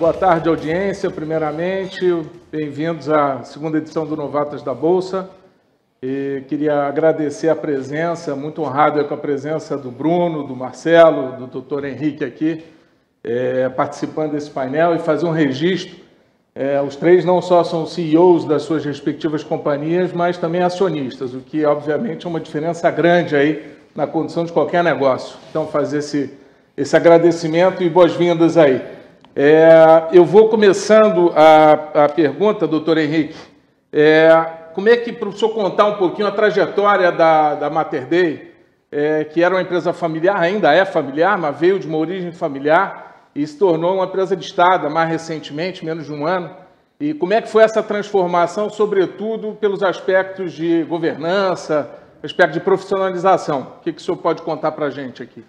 Boa tarde, audiência. Primeiramente, bem-vindos à segunda edição do Novatas da Bolsa. E queria agradecer a presença, muito honrado com a presença do Bruno, do Marcelo, do Dr. Henrique aqui, participando desse painel e fazer um registro. Os três não só são CEOs das suas respectivas companhias, mas também acionistas, o que, obviamente, é uma diferença grande aí na condução de qualquer negócio. Então, fazer esse agradecimento e boas-vindas aí. Eu vou começando a pergunta, doutor Henrique. Como é que, para o senhor contar um pouquinho a trajetória da Mater Dei, que era uma empresa familiar, ainda é familiar, mas veio de uma origem familiar e se tornou uma empresa listada mais recentemente, menos de um ano. E como é que foi essa transformação, sobretudo pelos aspectos de governança, aspecto de profissionalização? O que o senhor pode contar para a gente aqui?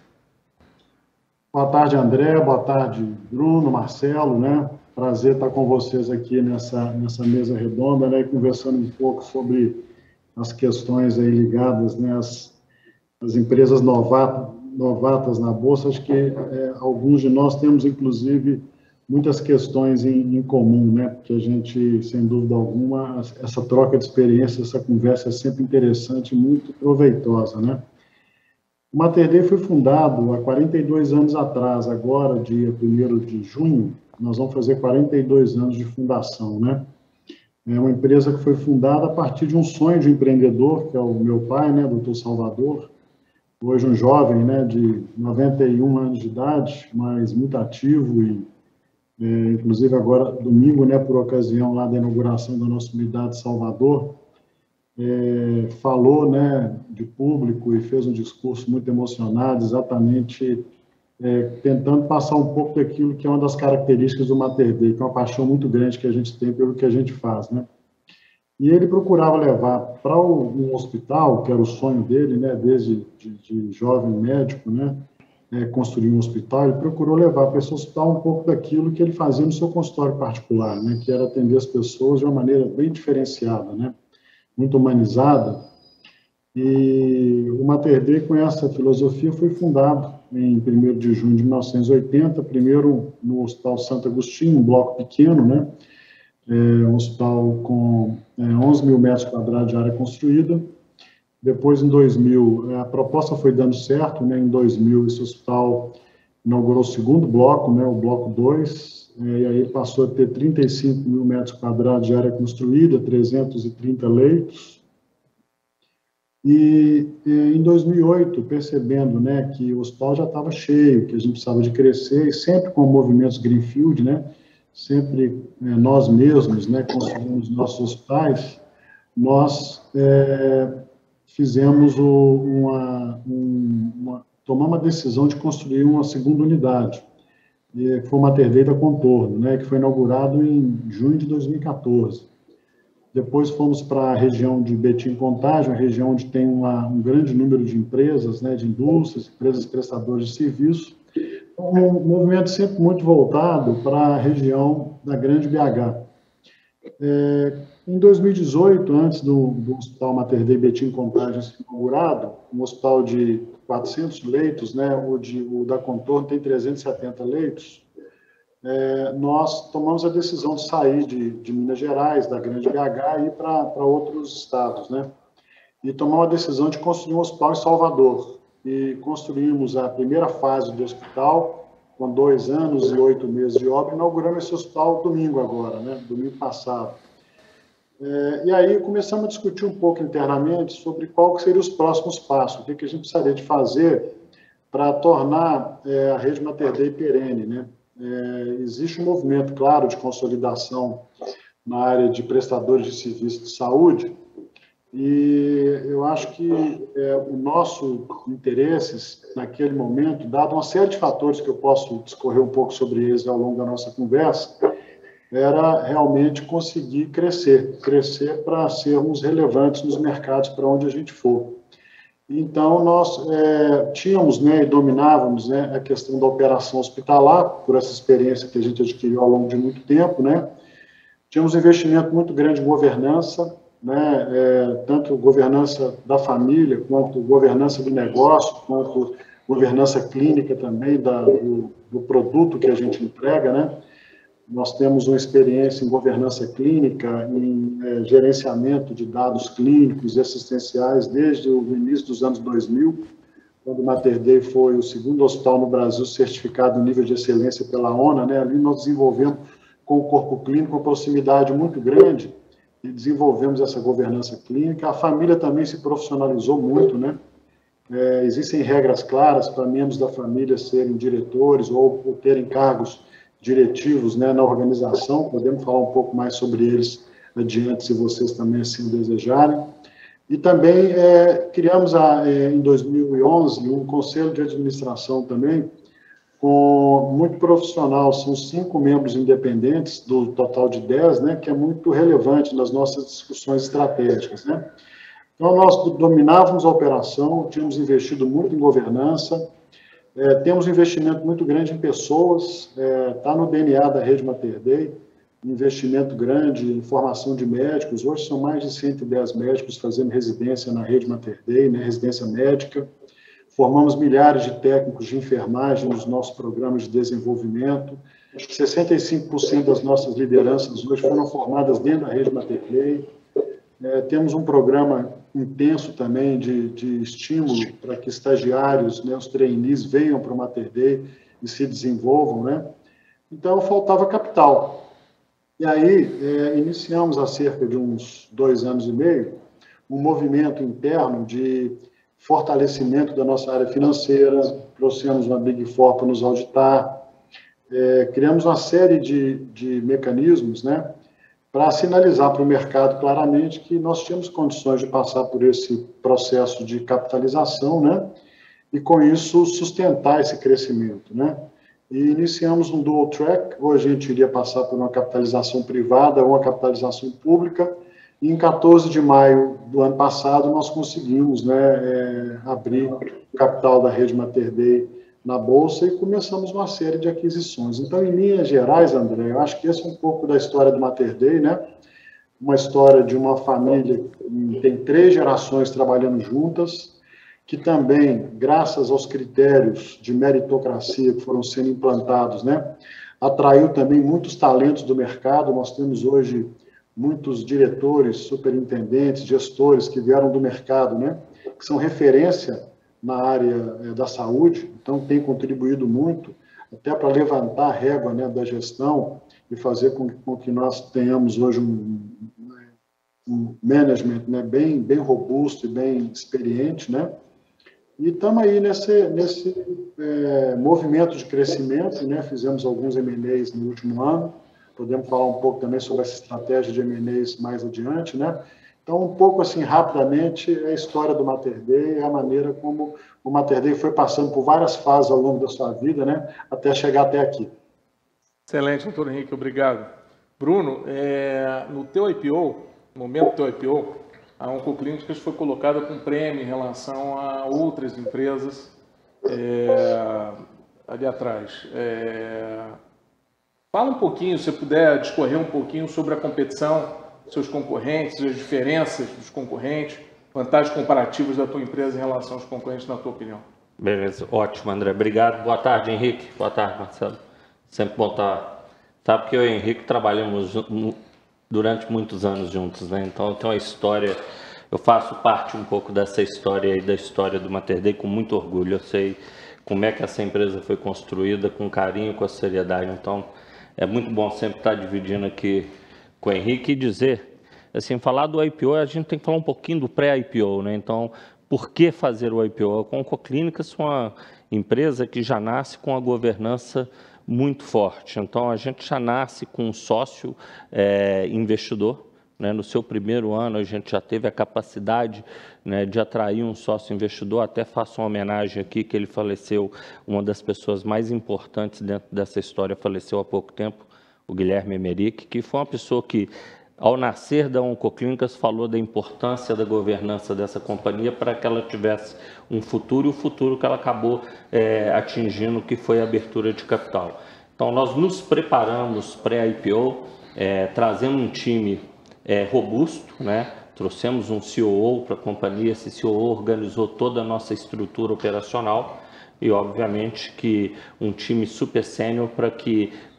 Boa tarde, André. Boa tarde, Bruno, Marcelo, né? Prazer estar com vocês aqui nessa mesa redonda, né? Conversando um pouco sobre as questões aí ligadas, né? As empresas novatas na Bolsa. Acho que alguns de nós temos, inclusive, muitas questões em comum, né? Porque a gente, sem dúvida alguma, essa troca de experiência, essa conversa é sempre interessante e muito proveitosa, né? O Mater Dei foi fundado há 42 anos atrás, agora, dia 1º de junho, nós vamos fazer 42 anos de fundação, né? É uma empresa que foi fundada a partir de um sonho de empreendedor, que é o meu pai, né, doutor Salvador, hoje um jovem, né, de 91 anos de idade, mas muito ativo e, inclusive agora, domingo, né, por ocasião lá da inauguração da nossa unidade de Salvador, falou, né, de público e fez um discurso muito emocionado, exatamente tentando passar um pouco daquilo que é uma das características do Mater Dei, que é uma paixão muito grande que a gente tem pelo que a gente faz, né? E ele procurava levar para um hospital, que era o sonho dele, né, desde de jovem médico, né, construir um hospital, ele procurou levar para esse hospital um pouco daquilo que ele fazia no seu consultório particular, né, que era atender as pessoas de uma maneira bem diferenciada, né, muito humanizada. E o Mater Dei, com essa filosofia, foi fundado em 1º de junho de 1980, primeiro no Hospital Santo Agostinho, um bloco pequeno, né? Um hospital com 11 mil metros quadrados de área construída. Depois, em 2000, a proposta foi dando certo, né? Em 2000, esse hospital inaugurou o segundo bloco, né? O bloco 2, e aí passou a ter 35 mil metros quadrados de área construída, 330 leitos. E em 2008, percebendo, né, que o hospital já estava cheio, que a gente precisava de crescer, e sempre com movimentos Greenfield, né, sempre nós mesmos, né, construímos nossos hospitais, nós fizemos tomamos a decisão de construir uma segunda unidade, que foi o Mater Dei da Contorno, né, que foi inaugurado em junho de 2014. Depois fomos para a região de Betim-Contagem, uma região onde tem um grande número de empresas, né, de indústrias, empresas prestadoras de serviço. Um movimento sempre muito voltado para a região da Grande BH. Em 2018, antes do Hospital Mater Dei Betim-Contagem ser inaugurado, um hospital de 400 leitos, né, o da Contorno tem 370 leitos, nós tomamos a decisão de sair de Minas Gerais, da Grande BH, e ir para outros estados, né? E tomamos a decisão de construir um hospital em Salvador. E construímos a primeira fase do hospital, com 2 anos e 8 meses de obra, inauguramos esse hospital domingo agora, né? Domingo passado. E aí começamos a discutir um pouco internamente sobre qual que seriam os próximos passos, o que a gente precisaria de fazer para tornar a rede Mater Dei perene, né? Existe um movimento, claro, de consolidação na área de prestadores de serviços de saúde, e eu acho que o nosso interesse naquele momento, dado uma série de fatores que eu posso discorrer um pouco sobre eles ao longo da nossa conversa, era realmente conseguir crescer para sermos relevantes nos mercados para onde a gente for. Então, nós tínhamos, né, e dominávamos, né, a questão da operação hospitalar, por essa experiência que a gente adquiriu ao longo de muito tempo, né? Tínhamos um investimento muito grande em governança, né, tanto governança da família, quanto governança do negócio, quanto governança clínica também do produto que a gente entrega, né? Nós temos uma experiência em governança clínica, em gerenciamento de dados clínicos e assistenciais desde o início dos anos 2000, quando o Mater Dei foi o segundo hospital no Brasil certificado em nível de excelência pela ONA, né? Ali nós desenvolvemos com o corpo clínico uma proximidade muito grande e desenvolvemos essa governança clínica. A família também se profissionalizou muito, né? Existem regras claras para membros da família serem diretores ou terem cargos diretivos, né, na organização. Podemos falar um pouco mais sobre eles adiante, se vocês também assim o desejarem. E também criamos, em 2011, um conselho de administração também, muito profissional. São 5 membros independentes, do total de 10, né, que é muito relevante nas nossas discussões estratégicas, né. Então, nós dominávamos a operação, tínhamos investido muito em governança, temos um investimento muito grande em pessoas, está no DNA da Rede Mater Dei, investimento grande em formação de médicos. Hoje são mais de 110 médicos fazendo residência na Rede Mater Dei, né, residência médica. Formamos milhares de técnicos de enfermagem nos nossos programas de desenvolvimento. 65% das nossas lideranças hoje foram formadas dentro da Rede Mater Dei. Temos um programa intenso também de estímulo para que estagiários, né, os trainees, venham para o Mater Dei e se desenvolvam, né? Então, faltava capital. E aí, iniciamos há cerca de uns 2 anos e meio, um movimento interno de fortalecimento da nossa área financeira, trouxemos uma Big Four para nos auditar, criamos uma série de mecanismos, né, para sinalizar para o mercado claramente que nós tínhamos condições de passar por esse processo de capitalização, né, e com isso sustentar esse crescimento, né. E iniciamos um dual track. Hoje a gente iria passar por uma capitalização privada ou uma capitalização pública, e em 14 de maio do ano passado nós conseguimos, né, abrir o capital da Rede Mater Dei na Bolsa e começamos uma série de aquisições. Então, em linhas gerais, André, eu acho que esse é um pouco da história do Mater Dei, né? Uma história de uma família que tem 3 gerações trabalhando juntas, que também, graças aos critérios de meritocracia que foram sendo implantados, né, atraiu também muitos talentos do mercado. Nós temos hoje muitos diretores, superintendentes, gestores que vieram do mercado, né, que são referência na área da saúde, então tem contribuído muito até para levantar a régua, né, da gestão e fazer com que nós tenhamos hoje um management, né, bem robusto e bem experiente, né. E estamos aí nesse movimento de crescimento, né? Fizemos alguns M&As no último ano, podemos falar um pouco também sobre essa estratégia de M&As mais adiante, né? Então, um pouco assim, rapidamente, a história do Mater Dei, a maneira como o Mater Dei foi passando por várias fases ao longo da sua vida, né? Até chegar até aqui. Excelente, doutor Henrique, obrigado. Bruno, no teu IPO, no momento do teu IPO, a Oncoclínicas foi colocada com prêmio em relação a outras empresas ali atrás. Fala um pouquinho, se puder discorrer um pouquinho sobre a competição, seus concorrentes, as diferenças dos concorrentes, vantagens comparativas da tua empresa em relação aos concorrentes, na tua opinião. Beleza, ótimo, André. Obrigado. Boa tarde, Henrique. Boa tarde, Marcelo. Sempre bom estar. Sabe que eu e o Henrique trabalhamos durante muitos anos juntos, né? Então tem uma história, eu faço parte um pouco dessa história aí, da história do Mater Dei com muito orgulho. Eu sei como é que essa empresa foi construída, com carinho, com a seriedade. Então é muito bom sempre estar dividindo aqui com o Henrique e dizer, assim, falar do IPO, a gente tem que falar um pouquinho do pré-IPO, né? Então, por que fazer o IPO? A Oncoclínicas é uma empresa que já nasce com a governança muito forte. Então, a gente já nasce com um sócio investidor, né? No seu primeiro ano, a gente já teve a capacidade, né, de atrair um sócio investidor. Até faço uma homenagem aqui, que ele faleceu, uma das pessoas mais importantes dentro dessa história, faleceu há pouco tempo, o Guilherme Emerick, que foi uma pessoa que, ao nascer da Oncoclínicas, falou da importância da governança dessa companhia para que ela tivesse um futuro, e o futuro que ela acabou atingindo, que foi a abertura de capital. Então, nós nos preparamos pré-IPO, trazendo um time robusto, né? Trouxemos um COO para a companhia, esse COO organizou toda a nossa estrutura operacional e, obviamente, que um time super sênior para que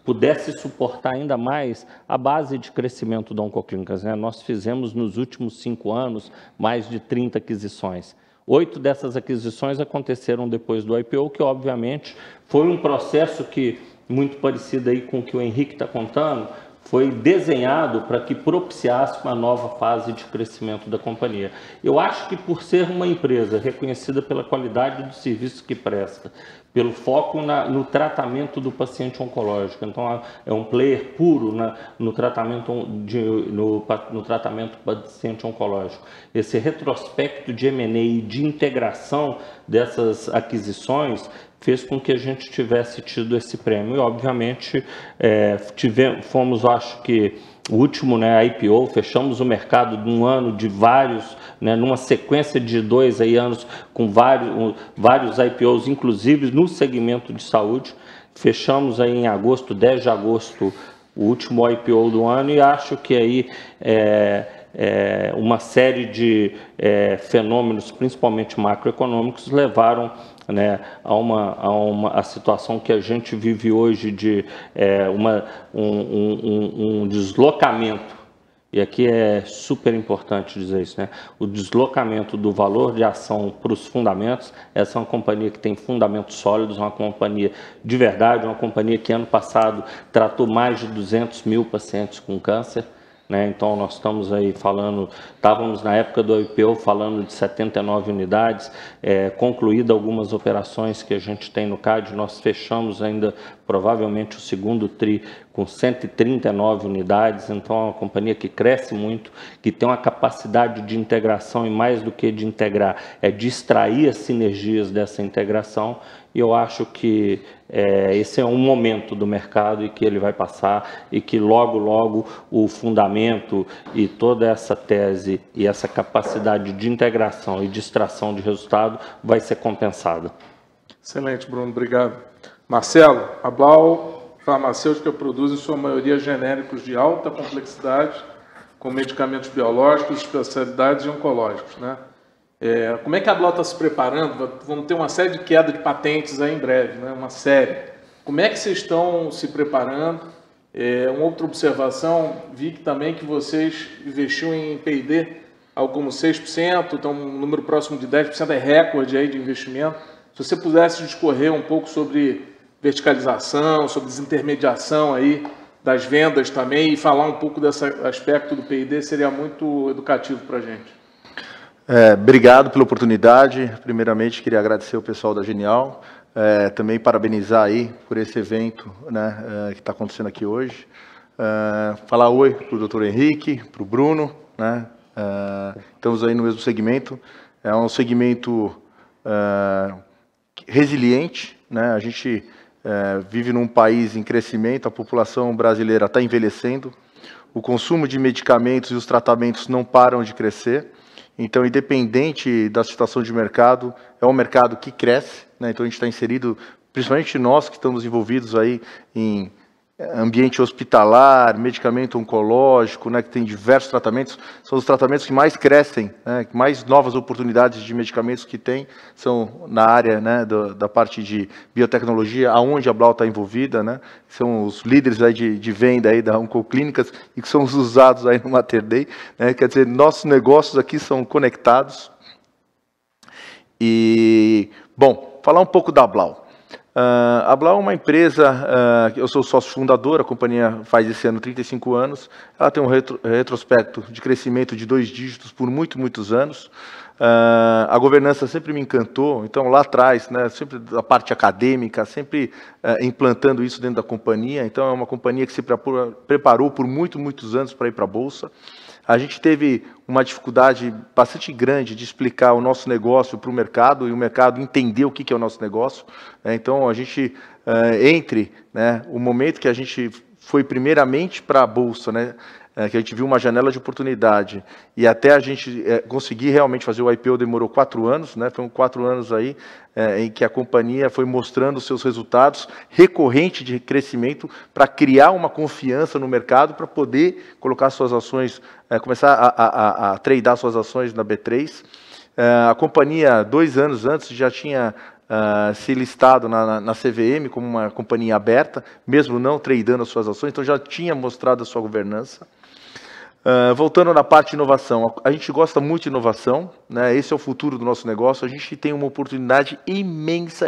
pudesse suportar ainda mais a base de crescimento da Oncoclínicas, né? Nós fizemos nos últimos 5 anos mais de 30 aquisições. 8 dessas aquisições aconteceram depois do IPO, que obviamente foi um processo que, muito parecido aí com o que o Henrique está contando, foi desenhado para que propiciasse uma nova fase de crescimento da companhia. Eu acho que por ser uma empresa reconhecida pela qualidade do serviço que presta, pelo foco no tratamento do paciente oncológico, então é um player puro no tratamento do paciente oncológico. Esse retrospecto de M&A e de integração dessas aquisições fez com que a gente tivesse tido esse prêmio. E, obviamente, fomos, acho que, o último, né, IPO, fechamos o mercado num ano de vários, né, numa sequência de 2 anos com vários IPOs, inclusive no segmento de saúde. Fechamos aí em agosto, 10 de agosto, o último IPO do ano, e acho que aí uma série de fenômenos, principalmente macroeconômicos, levaram, né, a situação que a gente vive hoje de um deslocamento, e aqui é super importante dizer isso, né? O deslocamento do valor de ação para os fundamentos. Essa é uma companhia que tem fundamentos sólidos, uma companhia de verdade, uma companhia que ano passado tratou mais de 200 mil pacientes com câncer. Né? Então, nós estávamos na época do IPO falando de 79 unidades, concluída algumas operações que a gente tem no CAD, nós fechamos ainda provavelmente o segundo TRI com 139 unidades, então é uma companhia que cresce muito, que tem uma capacidade de integração, e mais do que de integrar, é de extrair as sinergias dessa integração, e eu acho que esse é um momento do mercado e que ele vai passar, e que logo, logo o fundamento e toda essa tese e essa capacidade de integração e de extração de resultado vai ser compensada. Excelente, Bruno, obrigado. Marcelo, a Blau Farmacêutica produz em sua maioria genéricos de alta complexidade, com medicamentos biológicos, especialidades e oncológicos, né? Como é que a Blau está se preparando? Vamos ter uma série de queda de patentes aí em breve, né? Uma série. Como é que vocês estão se preparando? Uma outra observação, vi que também que vocês investiram em P&D, algo como 6%, então um número próximo de 10% é recorde aí de investimento. Se você pudesse discorrer um pouco sobre verticalização, sobre desintermediação aí das vendas também, e falar um pouco desse aspecto do P&D, seria muito educativo para a gente. Obrigado pela oportunidade. Primeiramente, queria agradecer o pessoal da Genial, também parabenizar aí por esse evento, né, que está acontecendo aqui hoje. Falar oi para o Dr. Henrique, para o Bruno, né? Estamos aí no mesmo segmento. É um segmento resiliente, né? A gente vive num país em crescimento, a população brasileira está envelhecendo, o consumo de medicamentos e os tratamentos não param de crescer. Então, independente da situação de mercado, é um mercado que cresce, né? Então a gente está inserido, principalmente nós que estamos envolvidos aí em ambiente hospitalar, medicamento oncológico, né, que tem diversos tratamentos, são os tratamentos que mais crescem, né, que mais novas oportunidades de medicamentos que tem, são na área, né, da parte de biotecnologia, aonde a Blau está envolvida, né, são os líderes aí de venda aí da Oncoclínicas e que são os usados aí no Mater Dei, né, quer dizer, nossos negócios aqui são conectados. E, bom, falar um pouco da Blau. A Blau é uma empresa, eu sou sócio fundador, a companhia faz esse ano 35 anos, ela tem um retrospecto de crescimento de 2 dígitos por muitos anos. A governança sempre me encantou, então lá atrás, né, sempre a parte acadêmica, sempre implantando isso dentro da companhia, então é uma companhia que se preparou por muitos anos para ir para a Bolsa. A gente teve uma dificuldade bastante grande de explicar o nosso negócio para o mercado, e o mercado entender o que é o nosso negócio. Então, a gente, né, o momento que a gente foi primeiramente para a Bolsa, né, que a gente viu uma janela de oportunidade, e até a gente conseguir realmente fazer o IPO demorou 4 anos, né, foram 4 anos aí em que a companhia foi mostrando os seus resultados recorrente de crescimento para criar uma confiança no mercado, para poder colocar suas ações, começar a tradear suas ações na B3. A companhia, 2 anos antes, já tinha se listado na CVM como uma companhia aberta, mesmo não tradeando as suas ações, então já tinha mostrado a sua governança. Voltando na parte de inovação, a gente gosta muito de inovação, né? Esse é o futuro do nosso negócio, a gente tem uma oportunidade imensa.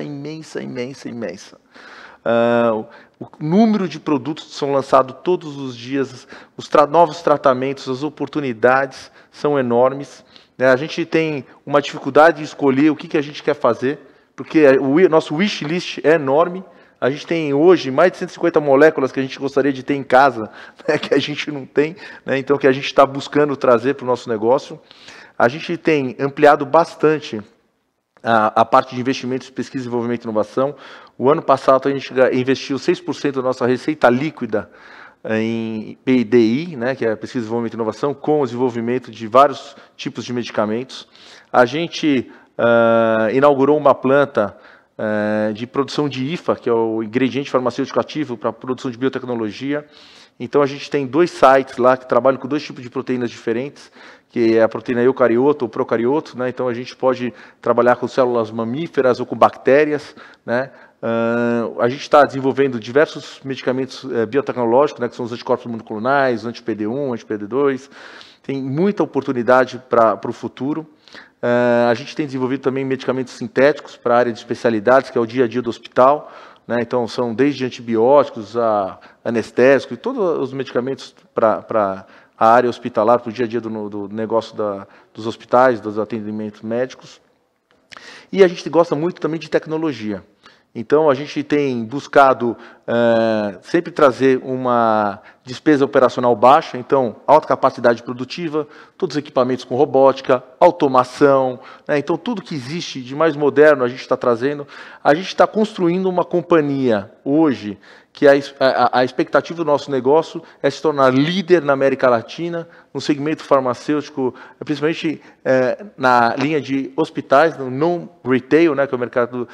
O número de produtos que são lançados todos os dias, os novos tratamentos, as oportunidades são enormes, né? A gente tem uma dificuldade de escolher o que a gente quer fazer, porque o nosso wish list é enorme. A gente tem hoje mais de 150 moléculas que a gente gostaria de ter em casa, né, que a gente não tem, né, então que a gente está buscando trazer para o nosso negócio. A gente tem ampliado bastante a parte de investimentos, pesquisa, desenvolvimento e inovação. O ano passado a gente investiu 6% da nossa receita líquida em PDI, né, que é pesquisa, desenvolvimento e inovação, com o desenvolvimento de vários tipos de medicamentos. A gente inaugurou uma planta de produção de IFA, que é o ingrediente farmacêutico ativo para a produção de biotecnologia. Então, a gente tem 2 sites lá que trabalham com 2 tipos de proteínas diferentes, que é a proteína eucarioto ou procarioto, né? Então, a gente pode trabalhar com células mamíferas ou com bactérias, né? A gente está desenvolvendo diversos medicamentos biotecnológicos, né, que são os anticorpos monoclonais, anti-PD1, anti-PD2. Tem muita oportunidade para o futuro. A gente tem desenvolvido também medicamentos sintéticos para a área de especialidades, que é o dia a dia do hospital, né? Então, são desde antibióticos a anestésico e todos os medicamentos para a área hospitalar, para o dia a dia do negócio dos hospitais, dos atendimentos médicos. E a gente gosta muito também de tecnologia. Então, a gente tem buscado sempre trazer uma despesa operacional baixa, então, alta capacidade produtiva, todos os equipamentos com robótica, automação, né? Então, tudo que existe de mais moderno a gente está trazendo. A gente está construindo uma companhia hoje que a expectativa do nosso negócio é se tornar líder na América Latina, no segmento farmacêutico, principalmente na linha de hospitais, no non-retail, né, que é o mercado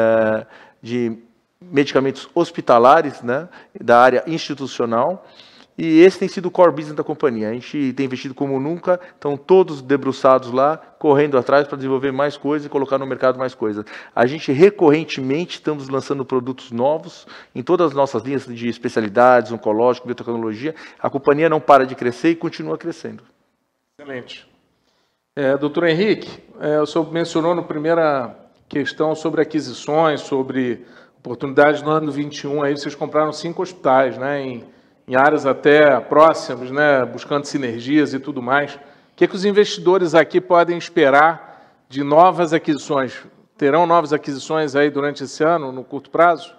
de medicamentos hospitalares, né, da área institucional, e esse tem sido o core business da companhia. A gente tem investido como nunca, estão todos debruçados lá, correndo atrás para desenvolver mais coisas e colocar no mercado mais coisas. A gente recorrentemente estamos lançando produtos novos em todas as nossas linhas de especialidades, oncológico, biotecnologia. A companhia não para de crescer e continua crescendo. Excelente. Doutor Henrique, o senhor mencionou na primeira questão sobre aquisições, sobre oportunidades no ano 21, aí vocês compraram 5 hospitais, né, em áreas até próximas, né, buscando sinergias e tudo mais. O que os investidores aqui podem esperar de novas aquisições? Terão novas aquisições aí durante esse ano, no curto prazo?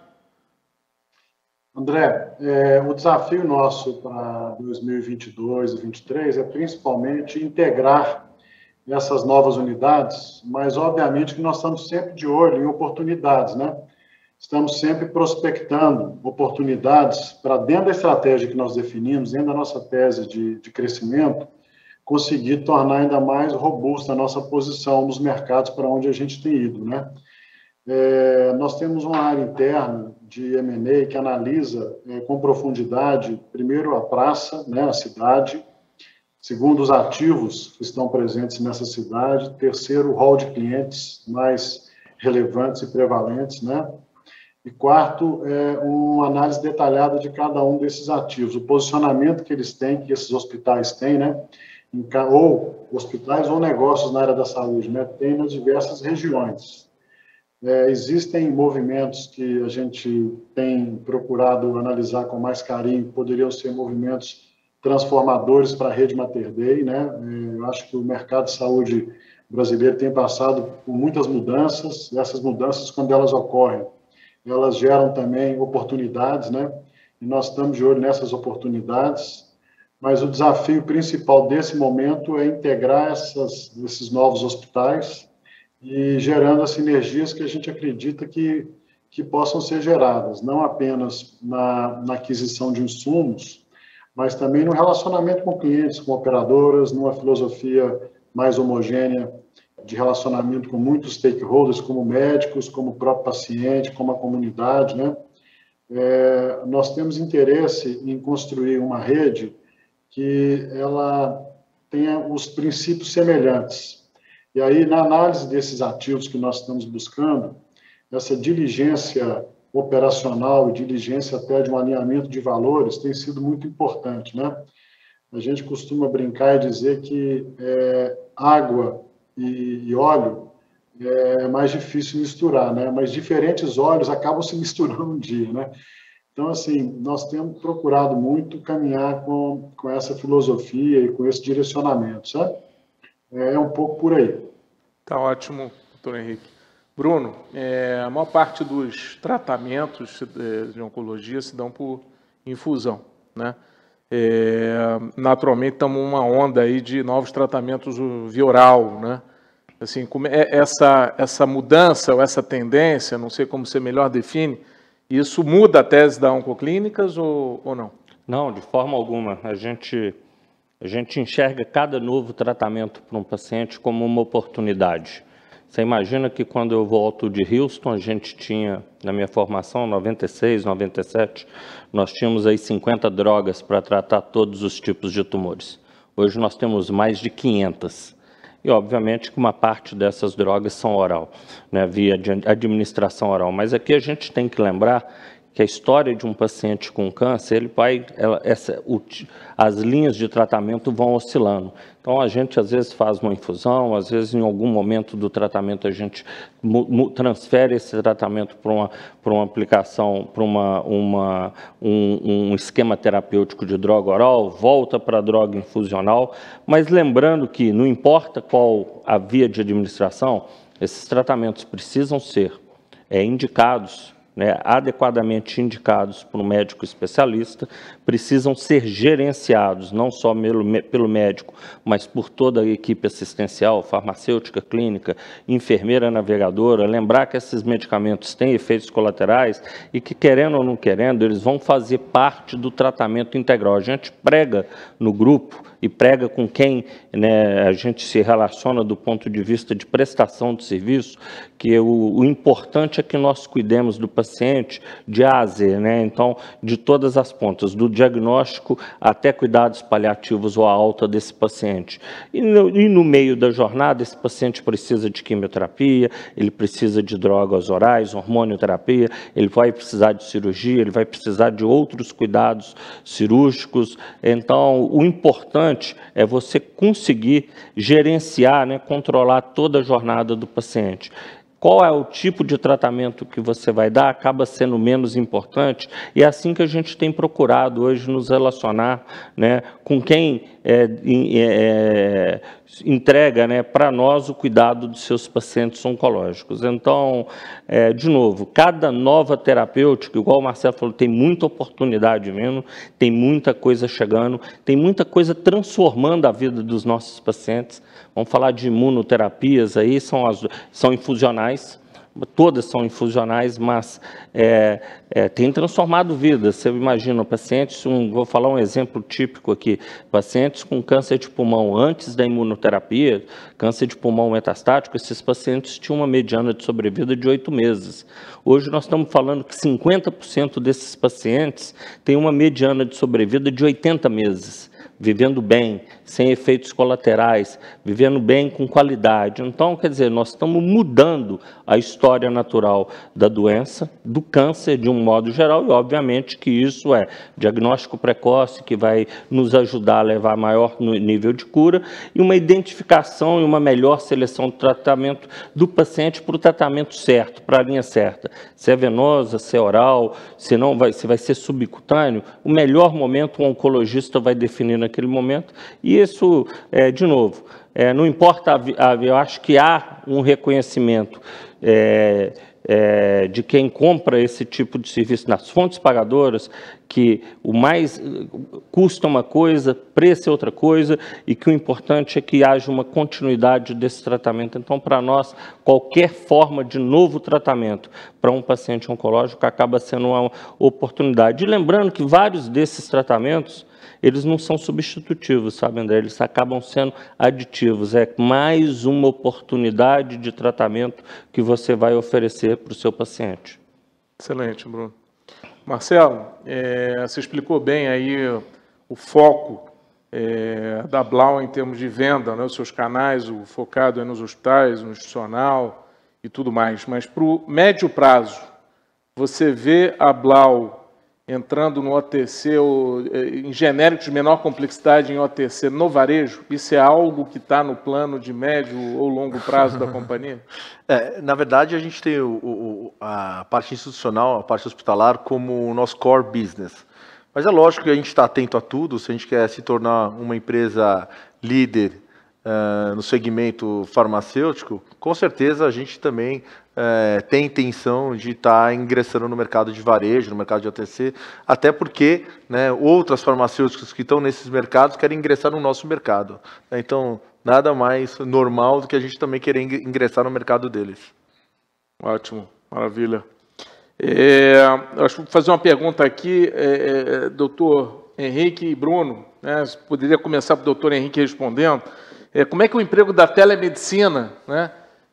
André, o desafio nosso para 2022 e 2023 é principalmente integrar essas novas unidades, mas obviamente que nós estamos sempre de olho em oportunidades, né? Estamos sempre prospectando oportunidades para, dentro da estratégia que nós definimos, dentro da nossa tese de crescimento, conseguir tornar ainda mais robusta a nossa posição nos mercados para onde a gente tem ido, né? Nós temos uma área interna de M&A que analisa com profundidade, primeiro, a praça, né, a cidade, segundo, os ativos que estão presentes nessa cidade, terceiro, o hall de clientes mais relevantes e prevalentes, né? E quarto, uma análise detalhada de cada um desses ativos, o posicionamento que eles têm, que esses hospitais têm, né? Ou hospitais ou negócios na área da saúde, né? Tem nas diversas regiões. Existem movimentos que a gente tem procurado analisar com mais carinho, poderiam ser movimentos transformadores para a rede Mater Dei, né? Eu acho que o mercado de saúde brasileiro tem passado por muitas mudanças, e essas mudanças, quando elas ocorrem, elas geram também oportunidades, né? E nós estamos de olho nessas oportunidades, mas o desafio principal desse momento é integrar esses novos hospitais e gerando as sinergias que a gente acredita que possam ser geradas, não apenas na aquisição de insumos, mas também no relacionamento com clientes, com operadoras, numa filosofia mais homogênea de relacionamento com muitos stakeholders, como médicos, como o próprio paciente, como a comunidade, né? Nós temos interesse em construir uma rede que ela tenha os princípios semelhantes. E aí, na análise desses ativos que nós estamos buscando, essa diligência operacional e diligência até de um alinhamento de valores tem sido muito importante, né? A gente costuma brincar e dizer que água e óleo é mais difícil misturar, né? Mas diferentes óleos acabam se misturando um dia, né? Então, assim, nós temos procurado muito caminhar com essa filosofia e com esse direcionamento, sabe? É um pouco por aí. Tá ótimo, doutor Henrique. Bruno, a maior parte dos tratamentos de oncologia se dão por infusão, né? Naturalmente, estamos numa onda aí de novos tratamentos via oral, né? Assim, como essa mudança ou essa tendência, não sei como você melhor define, isso muda a tese da Oncoclínicas ou não? Não, de forma alguma. A gente enxerga cada novo tratamento para um paciente como uma oportunidade. Você imagina que quando eu volto de Houston, a gente tinha, na minha formação, 96, 97, nós tínhamos aí 50 drogas para tratar todos os tipos de tumores. Hoje nós temos mais de 500. E, obviamente, que uma parte dessas drogas são oral, né, via administração oral. Mas aqui a gente tem que lembrar que a história de um paciente com câncer, as linhas de tratamento vão oscilando. Então, a gente às vezes faz uma infusão, às vezes em algum momento do tratamento a gente transfere esse tratamento para uma aplicação, para um esquema terapêutico de droga oral, volta para a droga infusional, mas lembrando que não importa qual a via de administração, esses tratamentos precisam ser indicados, né, adequadamente indicados por um médico especialista, precisam ser gerenciados, não só pelo médico, mas por toda a equipe assistencial, farmacêutica, clínica, enfermeira navegadora. Lembrar que esses medicamentos têm efeitos colaterais e que, querendo ou não querendo, eles vão fazer parte do tratamento integral. A gente prega no grupo e prega com quem, né, a gente se relaciona do ponto de vista de prestação de serviço, que o importante é que nós cuidemos do paciente de A a Z, né? Então, de todas as pontas, do diagnóstico até cuidados paliativos ou a alta desse paciente. E no meio da jornada, esse paciente precisa de quimioterapia, ele precisa de drogas orais, hormonioterapia, ele vai precisar de cirurgia, ele vai precisar de outros cuidados cirúrgicos. Então, o importante é você conseguir gerenciar, né, controlar toda a jornada do paciente. Qual é o tipo de tratamento que você vai dar acaba sendo menos importante, e é assim que a gente tem procurado hoje nos relacionar, né, com quem entrega, né, para nós o cuidado dos seus pacientes oncológicos. Então, de novo, cada nova terapêutica, igual o Marcelo falou, tem muita oportunidade mesmo, tem muita coisa chegando, tem muita coisa transformando a vida dos nossos pacientes. Vamos falar de imunoterapias aí, são infusionais, todas são infusionais, mas tem transformado vidas. Você imagina, pacientes, vou falar um exemplo típico aqui, pacientes com câncer de pulmão antes da imunoterapia, câncer de pulmão metastático, esses pacientes tinham uma mediana de sobrevida de 8 meses. Hoje nós estamos falando que 50% desses pacientes têm uma mediana de sobrevida de 80 meses. Vivendo bem, sem efeitos colaterais, vivendo bem com qualidade. Então, quer dizer, nós estamos mudando a história natural da doença, do câncer de um modo geral, e obviamente que isso é diagnóstico precoce, que vai nos ajudar a levar maior nível de cura, e uma identificação e uma melhor seleção do tratamento do paciente para o tratamento certo, para a linha certa. Se é venosa, se é oral, se vai ser subcutâneo, o melhor momento o oncologista vai definir naquele momento. E isso, de novo, não importa, eu acho que há um reconhecimento de quem compra esse tipo de serviço nas fontes pagadoras, que o mais custa uma coisa, preço é outra coisa, e que o importante é que haja uma continuidade desse tratamento. Então, para nós, qualquer forma de novo tratamento para um paciente oncológico acaba sendo uma oportunidade. E lembrando que vários desses tratamentos, eles não são substitutivos, sabe, André? Eles acabam sendo aditivos. É mais uma oportunidade de tratamento que você vai oferecer para o seu paciente. Excelente, Bruno. Marcelo, você explicou bem aí o foco da Blau em termos de venda, né? Os seus canais, o focado nos hospitais, no institucional e tudo mais, mas para o médio prazo, você vê a Blau entrando no OTC, ou em genéricos de menor complexidade em OTC no varejo? Isso é algo que está no plano de médio ou longo prazo da companhia? Na verdade, a gente tem a parte institucional, a parte hospitalar, como o nosso core business. Mas é lógico que a gente está atento a tudo. Se a gente quer se tornar uma empresa líder no segmento farmacêutico, com certeza a gente também tem intenção de estar ingressando no mercado de varejo, no mercado de OTC, até porque, né, outras farmacêuticas que estão nesses mercados querem ingressar no nosso mercado. Então, nada mais normal do que a gente também querer ingressar no mercado deles. Ótimo, maravilha. Acho que vou fazer uma pergunta aqui, doutor Henrique e Bruno, né, poderia começar para o doutor Henrique respondendo. Como é que o emprego da telemedicina, né,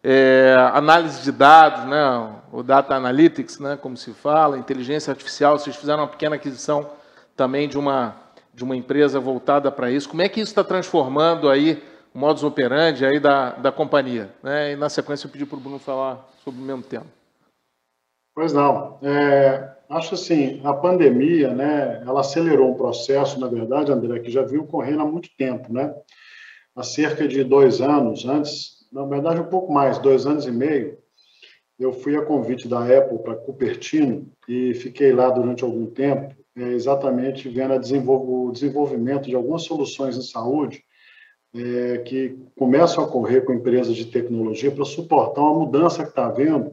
análise de dados, né, o data analytics, né, como se fala, inteligência artificial, vocês fizeram uma pequena aquisição também de uma empresa voltada para isso. Como é que isso está transformando aí o modus operandi aí da companhia? Né? E na sequência eu pedi para o Bruno falar sobre o mesmo tema. Pois não. Acho assim, a pandemia, né, ela acelerou um processo, na verdade, André, que já vinha ocorrendo há muito tempo, né? Há cerca de 2 anos antes, na verdade um pouco mais, 2 anos e meio, eu fui a convite da Apple para Cupertino e fiquei lá durante algum tempo, exatamente vendo o desenvolvimento de algumas soluções em saúde que começam a ocorrer com empresas de tecnologia para suportar uma mudança que está havendo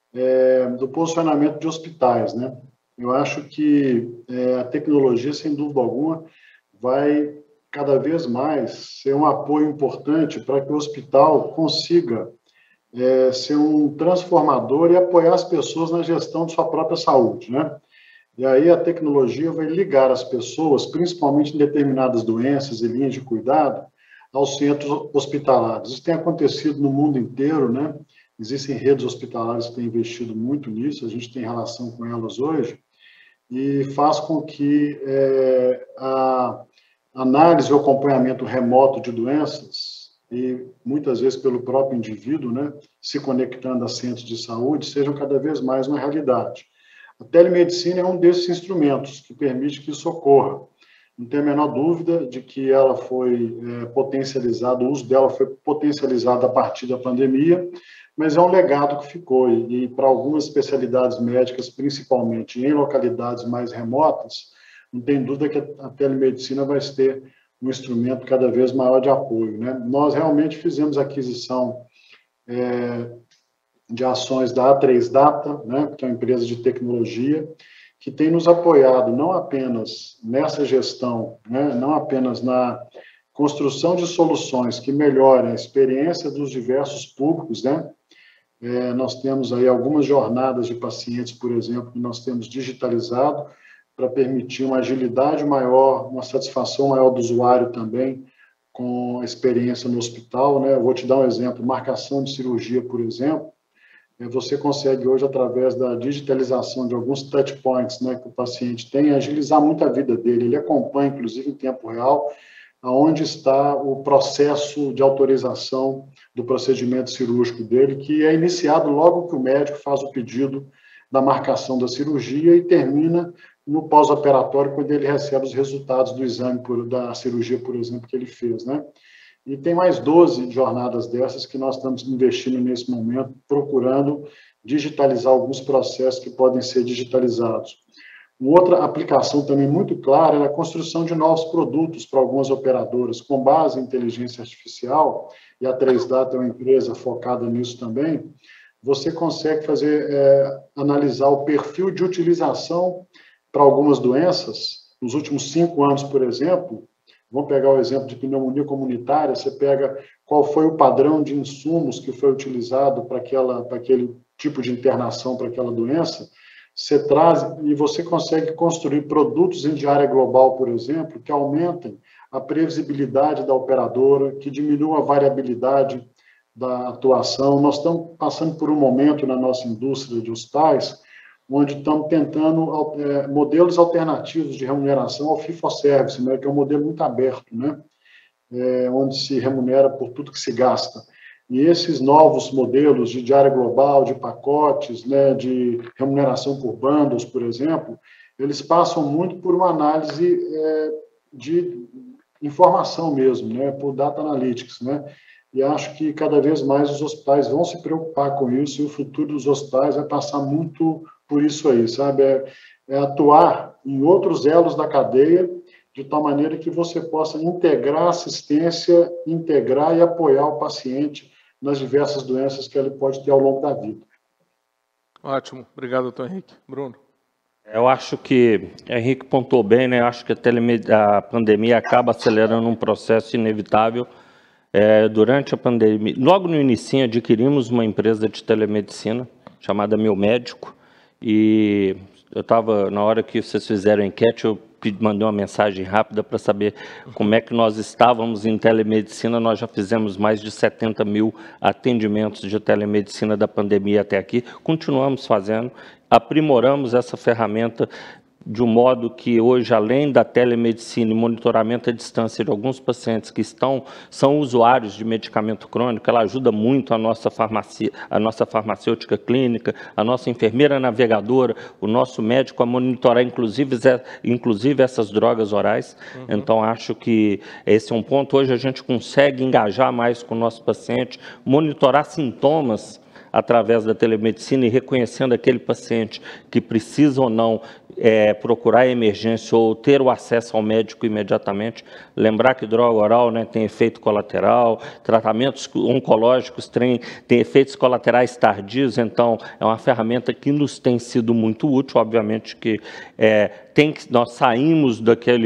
do posicionamento de hospitais, né? Eu acho que a tecnologia, sem dúvida alguma, vai cada vez mais ser um apoio importante para que o hospital consiga ser um transformador e apoiar as pessoas na gestão de sua própria saúde, né? E aí a tecnologia vai ligar as pessoas, principalmente em determinadas doenças e linhas de cuidado, aos centros hospitalares. Isso tem acontecido no mundo inteiro, né? Existem redes hospitalares que têm investido muito nisso, a gente tem relação com elas hoje, e faz com que a análise e o acompanhamento remoto de doenças, e muitas vezes pelo próprio indivíduo, né, se conectando a centros de saúde, sejam cada vez mais uma realidade. A telemedicina é um desses instrumentos que permite que isso ocorra. Não tem a menor dúvida de que ela foi potencializada, o uso dela foi potencializado a partir da pandemia, mas é um legado que ficou, e para algumas especialidades médicas, principalmente em localidades mais remotas, não tem dúvida que a telemedicina vai ter um instrumento cada vez maior de apoio, né? Nós realmente fizemos aquisição de ações da A3 Data, né, que é uma empresa de tecnologia, que tem nos apoiado não apenas nessa gestão, né, não apenas na construção de soluções que melhorem a experiência dos diversos públicos, né? Nós temos aí algumas jornadas de pacientes, por exemplo, que nós temos digitalizado para permitir uma agilidade maior, uma satisfação maior do usuário também com a experiência no hospital, né? Eu vou te dar um exemplo, marcação de cirurgia, por exemplo, você consegue hoje, através da digitalização de alguns touch points, né, que o paciente tem, agilizar muito a vida dele. Ele acompanha, inclusive, em tempo real, aonde está o processo de autorização do procedimento cirúrgico dele, que é iniciado logo que o médico faz o pedido da marcação da cirurgia e termina no pós-operatório, quando ele recebe os resultados do exame da cirurgia, por exemplo, que ele fez, né? E tem mais 12 jornadas dessas que nós estamos investindo nesse momento, procurando digitalizar alguns processos que podem ser digitalizados. Uma outra aplicação também muito clara é a construção de novos produtos para algumas operadoras, com base em inteligência artificial, e a 3Data é uma empresa focada nisso também. Você consegue analisar o perfil de utilização para algumas doenças. Nos últimos 5 anos, por exemplo, vamos pegar o exemplo de pneumonia comunitária, você pega qual foi o padrão de insumos que foi utilizado para aquele tipo de internação, para aquela doença, você traz e você consegue construir produtos em área global, por exemplo, que aumentem a previsibilidade da operadora, que diminuam a variabilidade da atuação. Nós estamos passando por um momento na nossa indústria de hospitais, onde estamos tentando modelos alternativos de remuneração ao fee-for-service, né, que é um modelo muito aberto, né, onde se remunera por tudo que se gasta. E esses novos modelos de diária global, de pacotes, né, de remuneração por bundles, por exemplo, eles passam muito por uma análise de informação mesmo, né, por data analytics, né? E acho que cada vez mais os hospitais vão se preocupar com isso, e o futuro dos hospitais vai passar muito por isso aí, sabe? É atuar em outros elos da cadeia, de tal maneira que você possa integrar a assistência, integrar e apoiar o paciente nas diversas doenças que ele pode ter ao longo da vida. Ótimo. Obrigado, doutor Henrique. Bruno. Eu acho que Henrique pontuou bem, né? Eu acho que a pandemia acaba acelerando um processo inevitável. Durante a pandemia, logo no início, adquirimos uma empresa de telemedicina chamada Meu Médico, e eu estava, na hora que vocês fizeram a enquete, eu mandei uma mensagem rápida para saber como é que nós estávamos em telemedicina. Nós já fizemos mais de 70 mil atendimentos de telemedicina da pandemia até aqui, continuamos fazendo, aprimoramos essa ferramenta de um modo que hoje, além da telemedicina e monitoramento à distância de alguns pacientes que são usuários de medicamento crônico, ela ajuda muito a nossa farmacêutica clínica, a nossa enfermeira navegadora, o nosso médico a monitorar, inclusive essas drogas orais. Então, acho que esse é um ponto. Hoje a gente consegue engajar mais com o nosso paciente, monitorar sintomas através da telemedicina e reconhecendo aquele paciente que precisa ou não procurar emergência ou ter o acesso ao médico imediatamente. Lembrar que droga oral, né, tem efeito colateral, tratamentos oncológicos têm efeitos colaterais tardios, então é uma ferramenta que nos tem sido muito útil. Obviamente que nós saímos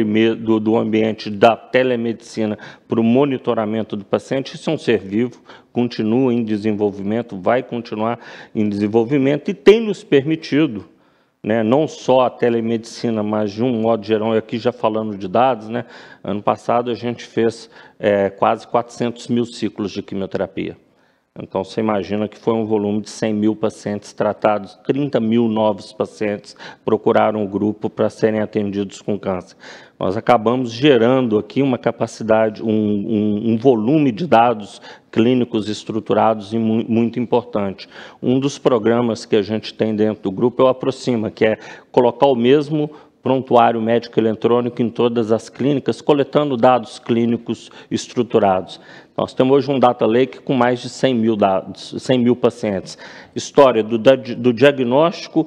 do ambiente da telemedicina para o monitoramento do paciente. Isso é um ser vivo, continua em desenvolvimento, vai continuar em desenvolvimento e tem nos permitido, né, não só a telemedicina, mas de um modo geral, aqui já falando de dados, né, ano passado a gente fez quase 400 mil ciclos de quimioterapia. Então, você imagina que foi um volume de 100 mil pacientes tratados, 30 mil novos pacientes procuraram o grupo para serem atendidos com câncer. Nós acabamos gerando aqui uma capacidade, um volume de dados clínicos estruturados e muito importante. Um dos programas que a gente tem dentro do grupo é o Aproxima, que é colocar o mesmo prontuário médico eletrônico em todas as clínicas, coletando dados clínicos estruturados. Nós temos hoje um data lake com mais de 100 mil dados, 100 mil pacientes. História do diagnóstico,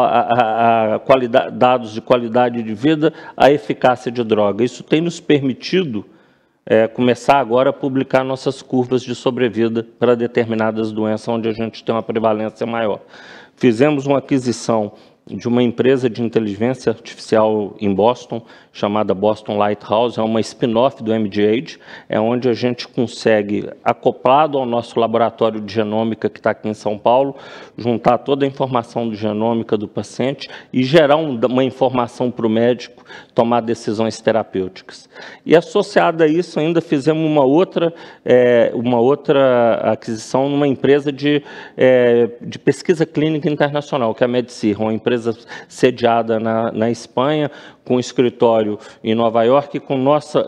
dados de qualidade de vida, a eficácia de droga. Isso tem nos permitido começar agora a publicar nossas curvas de sobrevida para determinadas doenças onde a gente tem uma prevalência maior. Fizemos uma aquisição de uma empresa de inteligência artificial em Boston, chamada Boston Lighthouse, é uma spin-off do MGH, é onde a gente consegue, acoplado ao nosso laboratório de genômica que está aqui em São Paulo, juntar toda a informação de genômica do paciente e gerar uma informação para o médico tomar decisões terapêuticas. E associada a isso, ainda fizemos uma outra aquisição numa empresa de pesquisa clínica internacional, que é a Medcir, uma empresa sediada na Espanha, com escritório em Nova York, com nosso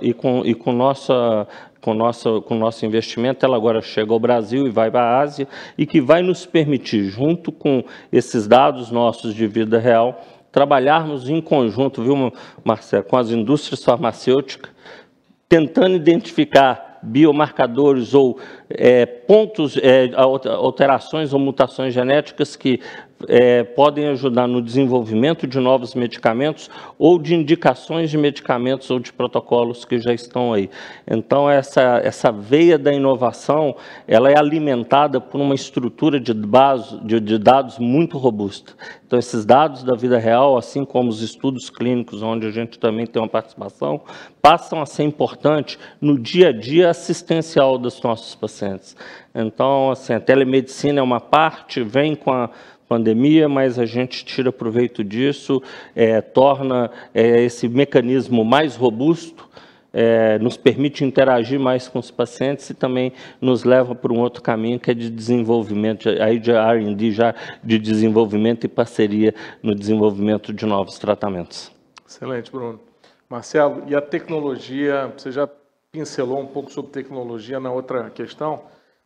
investimento, ela agora chega ao Brasil e vai para a Ásia, e que vai nos permitir, junto com esses dados nossos de vida real, trabalharmos em conjunto, viu, Marcelo, com as indústrias farmacêuticas, tentando identificar biomarcadores ou alterações ou mutações genéticas que podem ajudar no desenvolvimento de novos medicamentos ou de indicações de medicamentos ou de protocolos que já estão aí. Então, essa veia da inovação, ela é alimentada por uma estrutura de dados muito robusta. Então, esses dados da vida real, assim como os estudos clínicos, onde a gente também tem uma participação, passam a ser importantes no dia a dia assistencial dos nossos pacientes. Então, assim, a telemedicina é uma parte, vem com a pandemia, mas a gente tira proveito disso, torna esse mecanismo mais robusto, nos permite interagir mais com os pacientes e também nos leva para um outro caminho que é de desenvolvimento, aí de R&D, já de desenvolvimento e parceria no desenvolvimento de novos tratamentos. Excelente, Bruno. Marcelo, e a tecnologia, você já pincelou um pouco sobre tecnologia na outra questão,